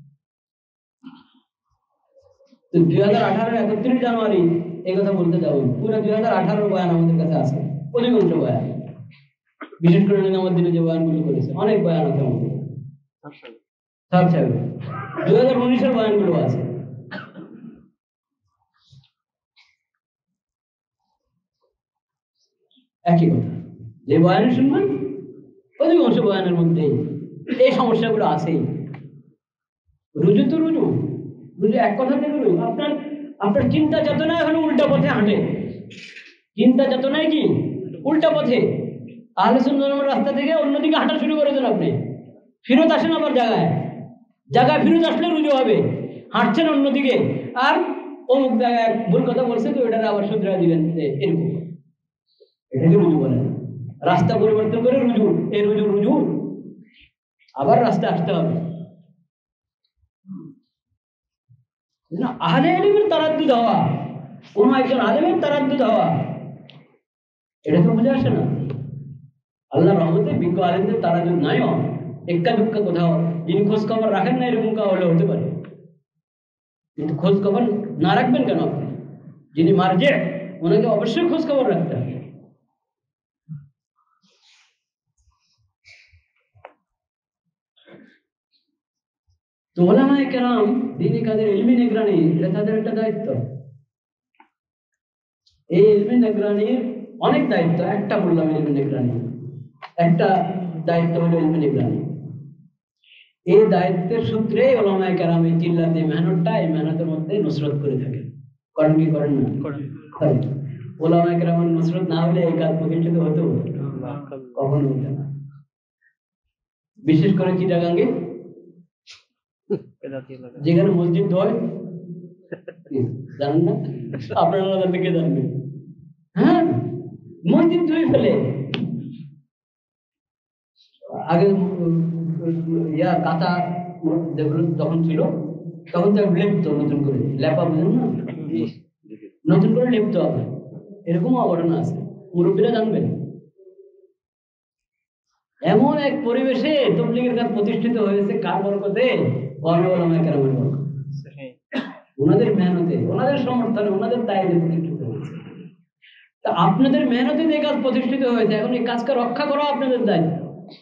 তো দুই হাজার আঠারো একত্রিশ জানুয়ারি এই কথা বলতে যাবো। পুরো দুই হাজার আঠারো বয়ান আমাদের কাছে আছে, অধিকাংশ বয়ান, বিশেষ করে আমার দিনে যে বয়ানগুলো করেছে, অনেক বয়ান আছে আমাদের সাহেব সাহেব। দুই হাজার উনিশের বয়ানগুলো আছে। একই কথা, যে বয়ানে শুনবেন অধিকাংশ বয়ানের মধ্যে এই সমস্যাগুলো আছেই। রুজু তো রুজু, রুজু এক কথাতে রুজু। আপনার আপনার চিন্তা চেতনায় হলো উল্টা পথে হাঁটে, চিন্তা চেতনায় কি উল্টা পথে। আহলে সুন্নাহর রাস্তা থেকে অন্যদিকে হাঁটা শুরু করেছেন আপনি, ফিরত আসেন আবার জায়গায়, জায়গায় ফিরত আসলে রুজু হবে। হাঁটছেন অন্যদিকে, আর অমুক জায়গায় ভুল কথা বলছে তো ওটার আবার শুধরা দিলেন, এরকম, এটাকে রুজু বলে না। রাস্তা পরিবর্তন করে রুজু, এই রুজু রুজু, আবার রাস্তা আসতে হবে। আহলে ইলমের তারাদ্দুদ হওয়া, কোন একজন আলেমের তারাদ্দুদ হওয়া, এটা তো বুঝে আসে না। আল্লাহ রহমতে বিজ্ঞ আলেমদের তারাদ্দুদ নাই হওয়া, এক্কা দুক্কা কোথাও যিনি খোঁজ খবর রাখেন না এরকম কা হলে হতে পারে, কিন্তু খোঁজ খবর না রাখবেন কেন? যিনি মারজে, ওনাকে অবশ্যই খোঁজ খবর রাখতে হবে। তো উলামায়ে কেরাম দ্বীনি কাদের ইলমি নিগরানি, এটা তাদের একটা দায়িত্ব। এই ইলমি নিগরানির অনেক দায়িত্ব, একটা বললাম ইলমি নিগরানি, একটা দায়িত্ব হলো ইলমি নিগরানি। এই দায়িত্বের সূত্রে ওলামায়ে কেরাম এই চিল্লাতে মেহনতটা এই মেহনতের মধ্যে নুসরত করে থাকে। করেন কি করেন না? করেন। ওলামায়ে কেরামের নুসরত না হলে এই কাজ প্রতিষ্ঠিত হতো কখনো হতো না। বিশেষ করে চিটাগাঙ্গে যেখানে মসজিদ হয় জানেন না, আপনারা ওদের থেকে জানবেন। হ্যাঁ, মসজিদ ধুয়ে ফেলে। আগে ইয়া কাঁচা যেগুলো যখন ছিল তখন তো লেপতো নতুন করে, লেপা বুঝেন না, নতুন করে লেপতে হবে, এরকম অঘটনা আছে, মুরব্বীরা জানবেন। এমন এক পরিবেশে তাবলীগের কাজ প্রতিষ্ঠিত হয়েছে কার বরকতে? ওলামায়ে কেরামের বরকতে, ওনাদের মেহনতে, ওনাদের সমর্থনে, ওনাদের দায়িত্বে প্রতিষ্ঠিত হয়েছে। তা আপনাদের মেহনতে এই কাজ প্রতিষ্ঠিত হয়েছে, এখন এই কাজকে রক্ষা করা আপনাদের দায়িত্ব।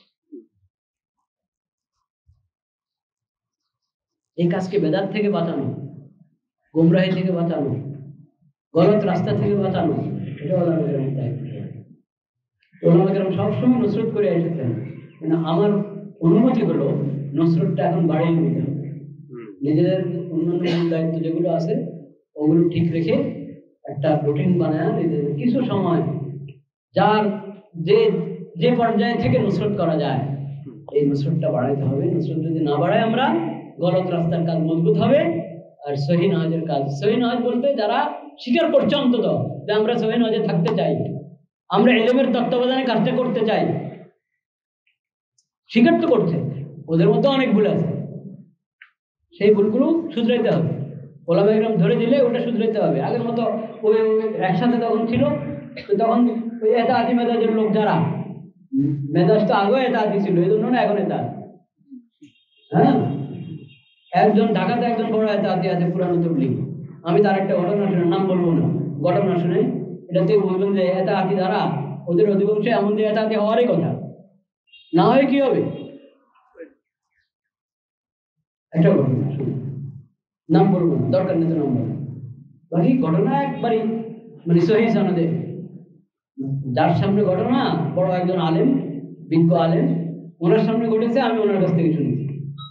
এই কাজকে বেদাত থেকে বাঁচানো, গুমরাহি থেকে বাঁচানো, গলত রাস্তা থেকে বাঁচানো, এটা ওলামায়ে কেরামের দায়িত্ব। ওলামায়ে কেরাম সবসময় নুসরত করে এসেছেন। মানে আমার অনুমতি হলো নুসরতটা এখন বাড়িয়ে নিতে হবে। নিজেদের অন্যান্য দায়িত্ব যেগুলো আছে ওগুলো ঠিক রেখে একটা রুটিন বানায় নিজেদের কিছু সময় যার যে যে পর্যায়ে থেকে নুসরত করা যায় এই নুসরতটা বাড়াইতে হবে। নুসরত যদি না বাড়ায় আমরা গলত রাস্তার কাজ মজবুত হবে। আর সহি নামাজের কাজ, সহি নামাজ বলতে যারা স্বীকার করছে অন্তত যে আমরা সহি নামাজে থাকতে চাই, আমরা ইলমের তত্ত্বাবধানে কাজটা করতে চাই, স্বীকার তো করছে, ওদের মধ্যে অনেক ভুল আছে, সেই ভুলগুলো শুধরাইতে হবে। ওলামায়ে কেরাম ধরে দিলে ওটা শুধরাইতে হবে। আগের মতো ওই একসাথে তখন ছিল, তো তখন ওই এটা আদি মেজাজের লোক যারা, মেজাজ তো আগেও এটা আদি ছিল, এই জন্য না এখন এটা। হ্যাঁ, একজন ঢাকাতে একজন বড় এটা আদি আছে পুরানো তবলিগ, আমি তার একটা ঘটনা শুনে, নাম বলবো না, ঘটনা শুনে এটাতে বলবেন যে এটা আদি দ্বারা ওদের অধিকাংশে এমন যে এটা আদি হওয়ারই কথা, না হয় কি হবে? একটা ঘটনা শুনে, নাম বলবো না, দরকার নেই তো নাম বলবো, বাকি ঘটনা একবারই মানে সহি সনদে, যার সামনে ঘটনা বড় একজন আলেম, বিজ্ঞ আলেম, ওনার সামনে ঘটেছে, আমি ওনার কাছ থেকে শুনেছি।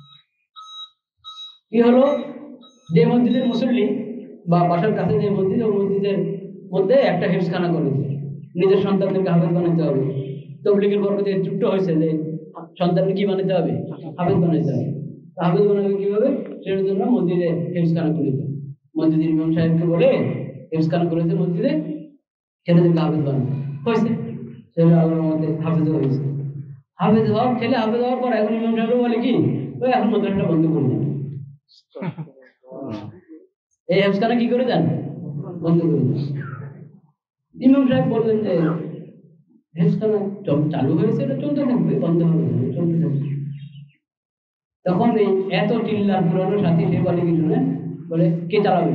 কি হলো, যে মসজিদের মুসল্লি বা বাসার কাছে যে মসজিদ, ওই মসজিদের মধ্যে একটা হেফজখানা করেছে, নিজের সন্তানদেরকে হাফেজ বানাতে হবে। তবলিগের বরকতে চুক্ত হয়েছে যে সন্তানকে কি বানাতে হবে? হাফেজ বানাতে হবে। হাফেজ বানাবে কিভাবে? সেটার জন্য মসজিদে হেফজখানা করেছে। মসজিদের ইমাম সাহেবকে বলে হেফজখানা করেছে মসজিদে, ছেলেদেরকে হাফেজ বানাবে হয়েছে। ছেলে আল্লাহর মধ্যে হাফেজ হয়েছে। হাফেজ হওয়ার ছেলে হাফেজ হওয়ার পর এখন ইমাম সাহেব বলে কি, ওই এখন মাদ্রাসাটা বন্ধ করে দেন। এই হেফজখানা কি করে দেন? বন্ধ করে দেন। ইমাম সাহেব বললেন যে হেফজখানা চালু হয়েছে, এটা চলতে থাকবে, বন্ধ হবে না, চলতে থাকবে। তখন এই এত চিল্লার পুরানো সাথী সে বলে কি শুনে, বলে কে চালাবে?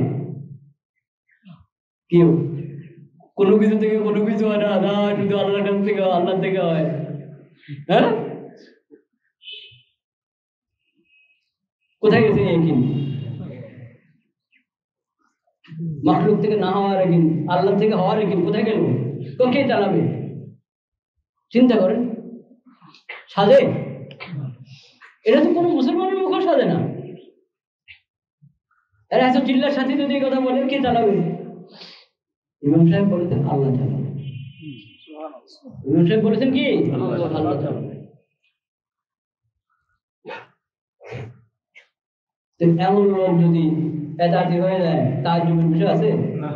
কেউ, কোনো কিছু থেকে কোনো কিছু হয় না, না শুধু আল্লাহর কাছ থেকে, আল্লাহ থেকে হয়। হ্যাঁ, কোথায় গেছে ইয়াকিন? মাখলুক থেকে না হওয়ার ইয়াকিন, আল্লাহ থেকে হওয়ার ইয়াকিন কোথায় গেল? তো কে চালাবে? চিন্তা করেন, সাজে? এটা তো কোনো মুসলমানের মুখও সাজে না। এরা এত চিল্লার সাথে যদি এই কথা বলে, কে চালাবে? ইমাম সাহেব বলেছেন আল্লাহ চালাবে। ইমাম সাহেব বলেছেন কি? আল্লাহ চালাবে। এমন লোক যদি এতাতি হয়ে যায়, তার জীবন বিষয় আছে?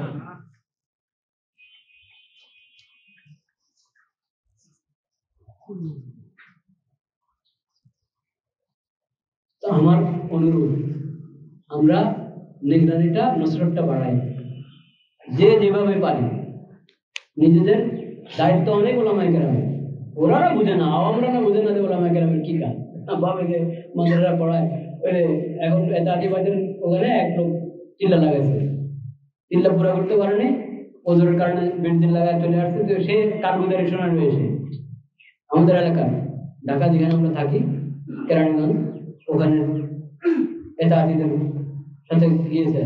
তো আমার অনুরোধ, আমরা নিগরানিটা, নুসরতটা বাড়াই, যে যেভাবে পারি। নিজেদের দায়িত্ব অনেক ওলামায়ে কেরামের, ওরা না বুঝে না, আমরা না বুঝে না যে ওলামায়ে কেরামের কি কাজ, ভাবে যে মাদ্রাসা পড়ায়। এখন এতাতিবাদের ওখানে এক লোক চিল্লা লাগাইছে, চিল্লা পুরা করতে পারেনি, ওজোরের কারণে বেঞ্জিন লাগায় চলে আসছে। তো সে কারগুজারি শোনার রয়েছে আমাদের এলাকায়, ঢাকা যেখানে আমরা থাকি, কেরানীগঞ্জ, ওখানে এতাতিদের সাথে গিয়েছে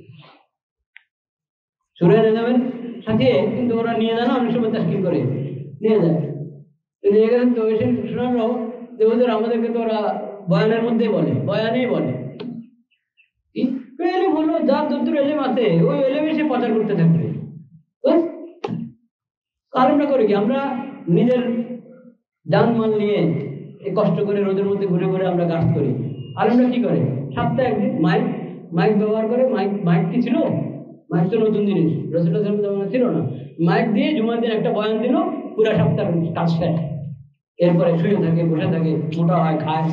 সুরে নিজামের সাথে, কিন্তু ওরা নিয়ে যায় না, অনেক সময় তাস্কিল করে নিয়ে যায়। নিয়ে গেলেন তো এসে শোনালো যে ওদের আমাদেরকে তো ওরা বয়ানের মধ্যেই বলে, বয়ানেই বলে কি এলেম হলো যার যতদূর এলেম আছে ওই এলেমে সে প্রচার করতে থাকবে। ব্যাস। আর আমরা করি কি, আমরা নিজের জানমাল নিয়ে এই কষ্ট করে রোদের মধ্যে ঘুরে ঘুরে আমরা কাজ করি। আর আমরা কি করে, সপ্তাহে একদিন মাইক মাইক ব্যবহার করে, মাইক মাইক কি ছিল, মাইক তো নতুন জিনিস, রসুলের জামানায় ছিল না, মাইক দিয়ে জুমার দিন একটা বয়ান দিল, পুরা সপ্তাহ কাজ শেষ। এরপরে শুয়ে থাকে, বসে থাকে, মোটা হয়, খায়।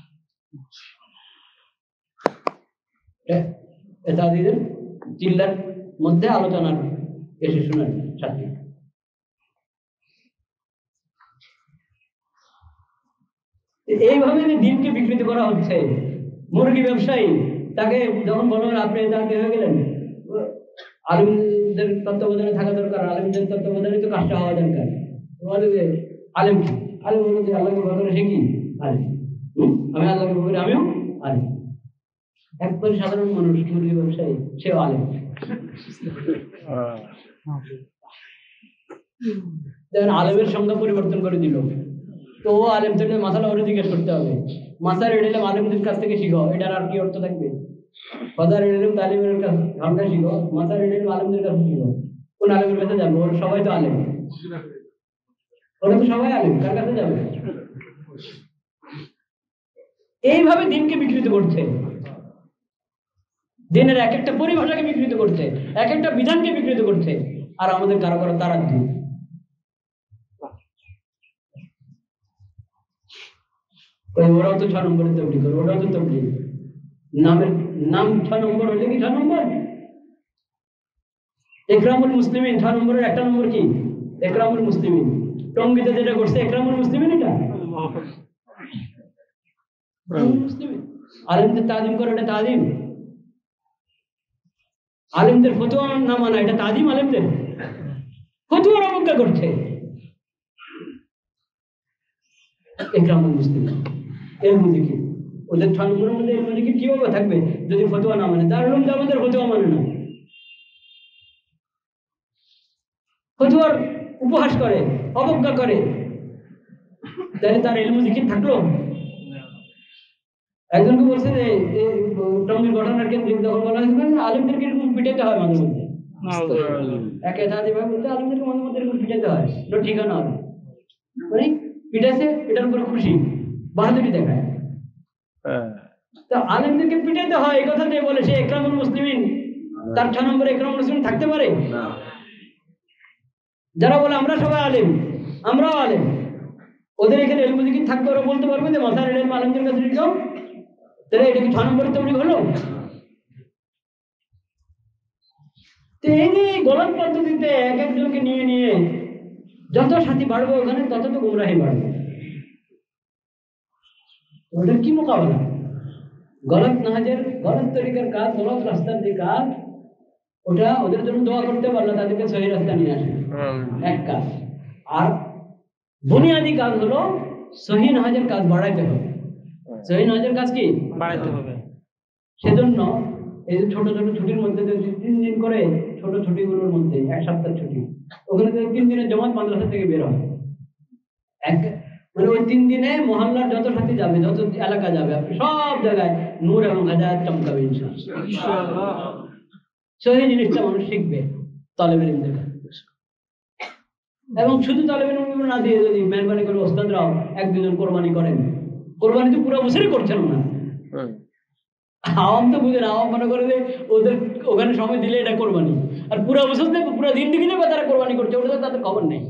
তাদের চিল্লার মধ্যে আলোচনার এসে শোনার সাথে এইভাবে যে দিনকে বিকৃত করা হচ্ছে। মুরগি ব্যবসায়ী তাকে যখন বলবেন আপনি তাকে হয়ে গেলেন, আলিমদের তত্ত্বাবধানে থাকা দরকার, আলিমদের তত্ত্বাবধানে তো কাজটা হওয়া দরকার। বলে যে আলিম কি, আলিম বলে যে আল্লাহকে ভয় করে সে কি আলিম, আমি আল্লাহকে ভয় করি আমিও আলিম। একবারে সাধারণ মানুষ মুরগি ব্যবসায়ী সেও আলিম। দেখেন আলেমের সংজ্ঞা পরিবর্তন করে দিল। তো ও আলেম থেকে মাসালা ওরে জিজ্ঞেস করতে হবে, মাসার এডেলাম আলেমদের কাছ থেকে শিখো, এটার আর কি অর্থ থাকবে? ফাদার এডেলাম তালিমের কাছ ঘন্টা শিখো, মাসার এডেলাম আলেমদের কাছে শিখো, কোন আলেমের কাছে যাবে? ওরা সবাই তো আলেম, ওরা তো সবাই আলেম, কার কাছে যাবে? এইভাবে দিনকে বিকৃত করছে, দিনের এক একটা পরিভাষাকে বিকৃত করছে, এক একটা বিধানকে বিকৃত করছে। আর আমাদের কারো কারো তারা দিন ওরাও তো ছয় নম্বরে তবলিগ করে, ওরাও তো তবলিগ নামের নাম ছয় নম্বর হলে কি ছয় নম্বর? একরামুল মুসলিমিন ছয় নম্বরের একটা নম্বর কি একরামুল মুসলিমিন। টঙ্গিতে যেটা করছে একরামুল মুসলিমিন, এটা আলেমদের তাজিম করে, এটা তাজিম। আলেমদের ফতোয়া না মানা, এটা তাজিম। আলেমদের ফতোয়ার অবজ্ঞা করছে একরামুল মুসলিমিন। এলমু জিকির, ওদের ছয় নম্বরের মধ্যে এলমু জিকির কিভাবে থাকবে যদি ফতোয়া না মানে? দারুল উলুম আমাদের ফতোয়া মানে না, ফতোয়ার উপহাস করে, অবজ্ঞা করে, তাহলে তার এলমু জিকির থাকলো? একজনকে বলছে যে টঙ্গীর ঘটনার কেন্দ্রিক যখন বলা হয়েছে আলেমদেরকে এরকম পিটাইতে হয় মাঝে মধ্যে, এক এভাবে বলতে আলেমদেরকে মাঝে মধ্যে এরকম পিটাইতে হয়, এটা ঠিকানা হবে মানে পিটাইছে এটার উপরে খুশি, বাহাদুরি দেখায়। তো আলেমদেরকে পিটাইতে হয় এই কথা দিয়ে বলে সে একরামুল মুসলিমিন, তার ছয় নম্বরে একরামুল মুসলিমিন থাকতে পারে? যারা বলে আমরা সবাই আলেম, আমরাও আলেম, ওদের এখানে এলমু জিকির থাকতে ওরা বলতে পারবে যে মাসার এলেম আলেমদের কাছে যাও, তাহলে এটা কি ছয় নম্বরে তবলিগ হলো? তো এই যে গলত পদ্ধতিতে এক একজনকে নিয়ে নিয়ে যত সাথী বাড়বে ওখানে তত তো গুমরাহি বাড়বে। ওটার কি মোকাবেলা? গলত নাহাজের, গলত তরিকার কাজ, গলত রাস্তার যে কাজ, ওটা ওদের জন্য দোয়া করতে পারলো তাদেরকে সহি রাস্তা নিয়ে আসে, এক কাজ। আর বুনিয়াদি কাজ হলো সহি নাহাজের কাজ বাড়াইতে হবে। সহি নাহাজের কাজ কি বাড়াইতে হবে। সেজন্য এই যে ছোট ছোট ছুটির মধ্যে তিন দিন করে ছোট ছুটিগুলোর মধ্যে এক সপ্তাহ ছুটি, ওখানে তিন দিনের জমাত মাদ্রাসা থেকে বের হয়। এক মানে ওই তিন দিনে মহল্লার যত সাথী যাবে, যত এলাকা যাবে, আপনি সব জায়গায় নূর এবং হাজার চমকাবে ইনশাআল্লাহ। সেই জিনিসটা মানুষ শিখবে তালেবের ইলমের কাছে। এবং শুধু তালেবের ইলম না দিয়ে যদি মেহরবানি করে ওস্তাদরাও এক দুজন কোরবানি করেন, কোরবানি তো পুরো বছরই করছেন না, আওয়াম তো বুঝেন, আওয়াম মনে করে যে ওদের ওখানে সময় দিলে এটা কোরবানি, আর পুরো বছর পুরো দিন দিলে বা তারা কোরবানি করছে, ওটা তাদের খবর নেই।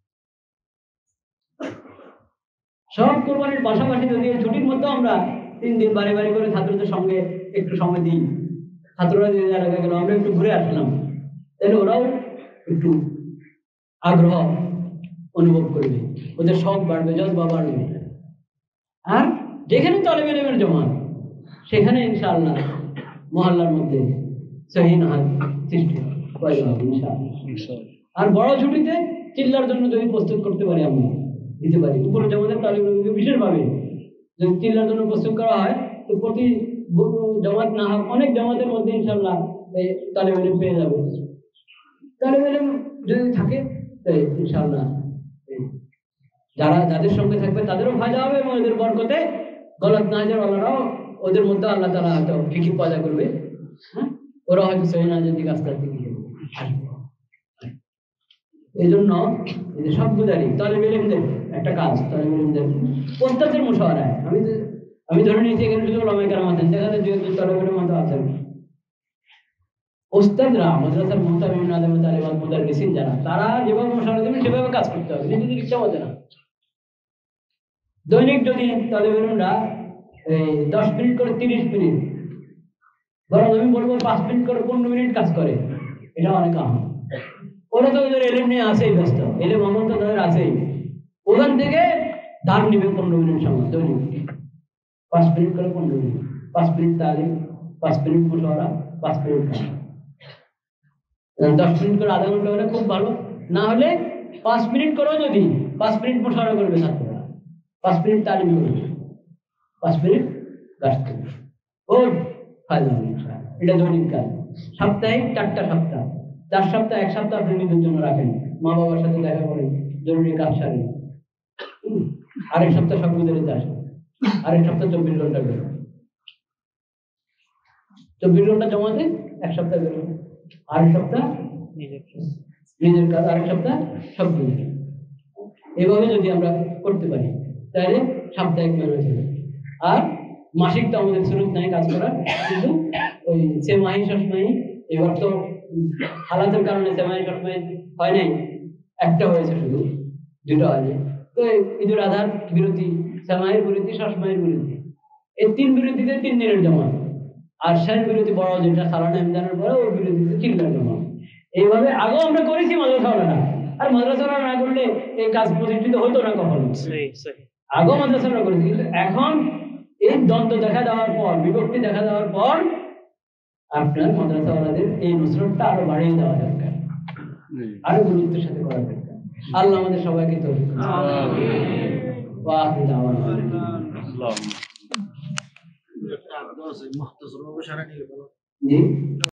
সব কোরবানির পাশাপাশি যদি ছুটির মধ্যে আমরা তিন দিন বাড়ি বাড়ি করে ছাত্রদের সঙ্গে একটু সময় দিই, ছাত্ররা যে এলাকায় গেল আমরা একটু ঘুরে আসলাম, তাহলে ওরাও একটু আগ্রহ অনুভব করবে, ওদের শখ বাড়বে, জজবা বাড়বে। আর যেখানে তালেবে ইলমের জমাত সেখানে ইনশাআল্লাহ মহল্লার মধ্যে সহি নাহাজ সৃষ্টি হবে ইনশাআল্লাহ। আর বড় ছুটিতে চিল্লার জন্য যদি প্রস্তুত করতে পারি, আমরা দিতে পারি উপরে জামাতের তালিম বিশেষভাবে যদি চিল্লার জন্য প্রস্তুত করা হয়, তো প্রতি জামাত না হোক অনেক জামাতের মধ্যে ইনশাআল্লাহ এই তালিম ইলম পেয়ে যাবে। তালিম ইলম যদি থাকে তাই ইনশাআল্লাহ যারা যাদের সঙ্গে থাকবে তাদেরও ফায়দা হবে এবং এদের বরকতে গলত নাজের ওলারাও ওদের মধ্যে আল্লাহ তাআলা হয়তো ফিকির পয়দা করবে, হ্যাঁ, ওরা হয়তো সহি নাজের দিকে আস্তে আস্তে গিয়ে আসবে। এই জন্য এই যে সবগুদারি তালেব ইলমদের একটা কাজ, তালেব ইলমদের ওস্তাদের মুশাওয়ারায়, আমি যে- আমি ধরে নিয়েছি এখানে শুধু ওলামায়ে কেরাম আছেন, দেখা যায় দুই একজন তালেব ইলম মতো আছেন, ওস্তাদরা মাদ্রাসার মুহতামিম আলেম তালেবাত মুদাররিসিন যারা, তারা যেভাবে মুশাওয়ারা দেবেন সেভাবে কাজ করতে হবে, নিজেদের ইচ্ছা মতো না। দৈনিক যদি তালেব ইলমরা এই দশ মিনিট করে তিরিশ মিনিট, বরং আমি বলবো পাঁচ মিনিট করে পনেরো মিনিট কাজ করে, এটা অনেক আহম। ওরা তো ওদের এলেম নিয়ে আসেই ব্যস্ত, এলেম আমল তো তাদের আসেই, ওখান থেকে ধার নিবে পনেরো মিনিট সময় দৈনিক, পাঁচ মিনিট করে পনেরো মিনিট, পাঁচ মিনিট তালিম, পাঁচ মিনিট মুশাওয়ারা, পাঁচ মিনিট কাজ। দশ মিনিট করে আধা ঘন্টা হলে খুব ভালো, না হলে পাঁচ মিনিট করেও যদি পাঁচ মিনিট মুশাওয়ারা করবে ছাত্ররা, পাঁচ মিনিট তালিম করবে, পাঁচ মিনিট কাজ করবে, খুব ফায়দা হবে ইনশাআল্লাহ। এটা দৈনিক কাজ, সাপ্তাহিক চারটা সপ্তাহ, চার সপ্তাহ এক সপ্তাহ আপনি নিজের জন্য রাখেন, মা বাবার সাথে দেখা করেন, জরুরি কাজ সারেন, হুম, আরেক সপ্তাহ সব গুজরে চাষ, আরেক সপ্তাহ চব্বিশ ঘন্টা বেরো, চব্বিশ ঘন্টা জমাতে এক সপ্তাহ বেরো, আরেক সপ্তাহ নিজের কাজ, আরেক সপ্তাহ সব গুজরে। এভাবে যদি আমরা করতে পারি তাহলে সাপ্তাহিক মেনে চলে। আর মাসিক তো আমাদের সুরত নাই কাজ করার, কিন্তু ওই সে মাহি সবসময়, এবার তো হালাতের কারণে সে মাহি সবসময় হয় নাই, একটা হয়েছে শুধু, দুটো হয়নি। তো ঈদুল আজহার বিরতি, সেমাইয়ের বিরতি, সবসময়ের বিরতি, এই তিন বিরতিতে তিন দিনের জমা, আর শেষ বিরতি বড় যেটা সালানা ইমদানের পরে ওই বিরতিতে তিন দিনের জমা। এইভাবে আগেও আমরা করেছি মাদ্রাসাওয়ালারা, আর মাদ্রাসাওয়ালা না করলে এই কাজ প্রতিষ্ঠিত হতো না কখনো। আগেও মাদ্রাসাওয়ালা করেছি, কিন্তু এখন এই দ্বন্দ্ব দেখা দেওয়ার পর, বিভক্তি দেখা দেওয়ার পর আপনার মাদ্রাসাওয়ালাদের এই নুসরতটা আরো বাড়িয়ে দেওয়া দরকার, আরো গুরুত্বের সাথে করা দরকার। আল্লাহ আমাদের সবাইকে তৌফিক দান করুন। ওয়া আখিরু দাওয়ানা আলহামদুলিল্লাহ। জি।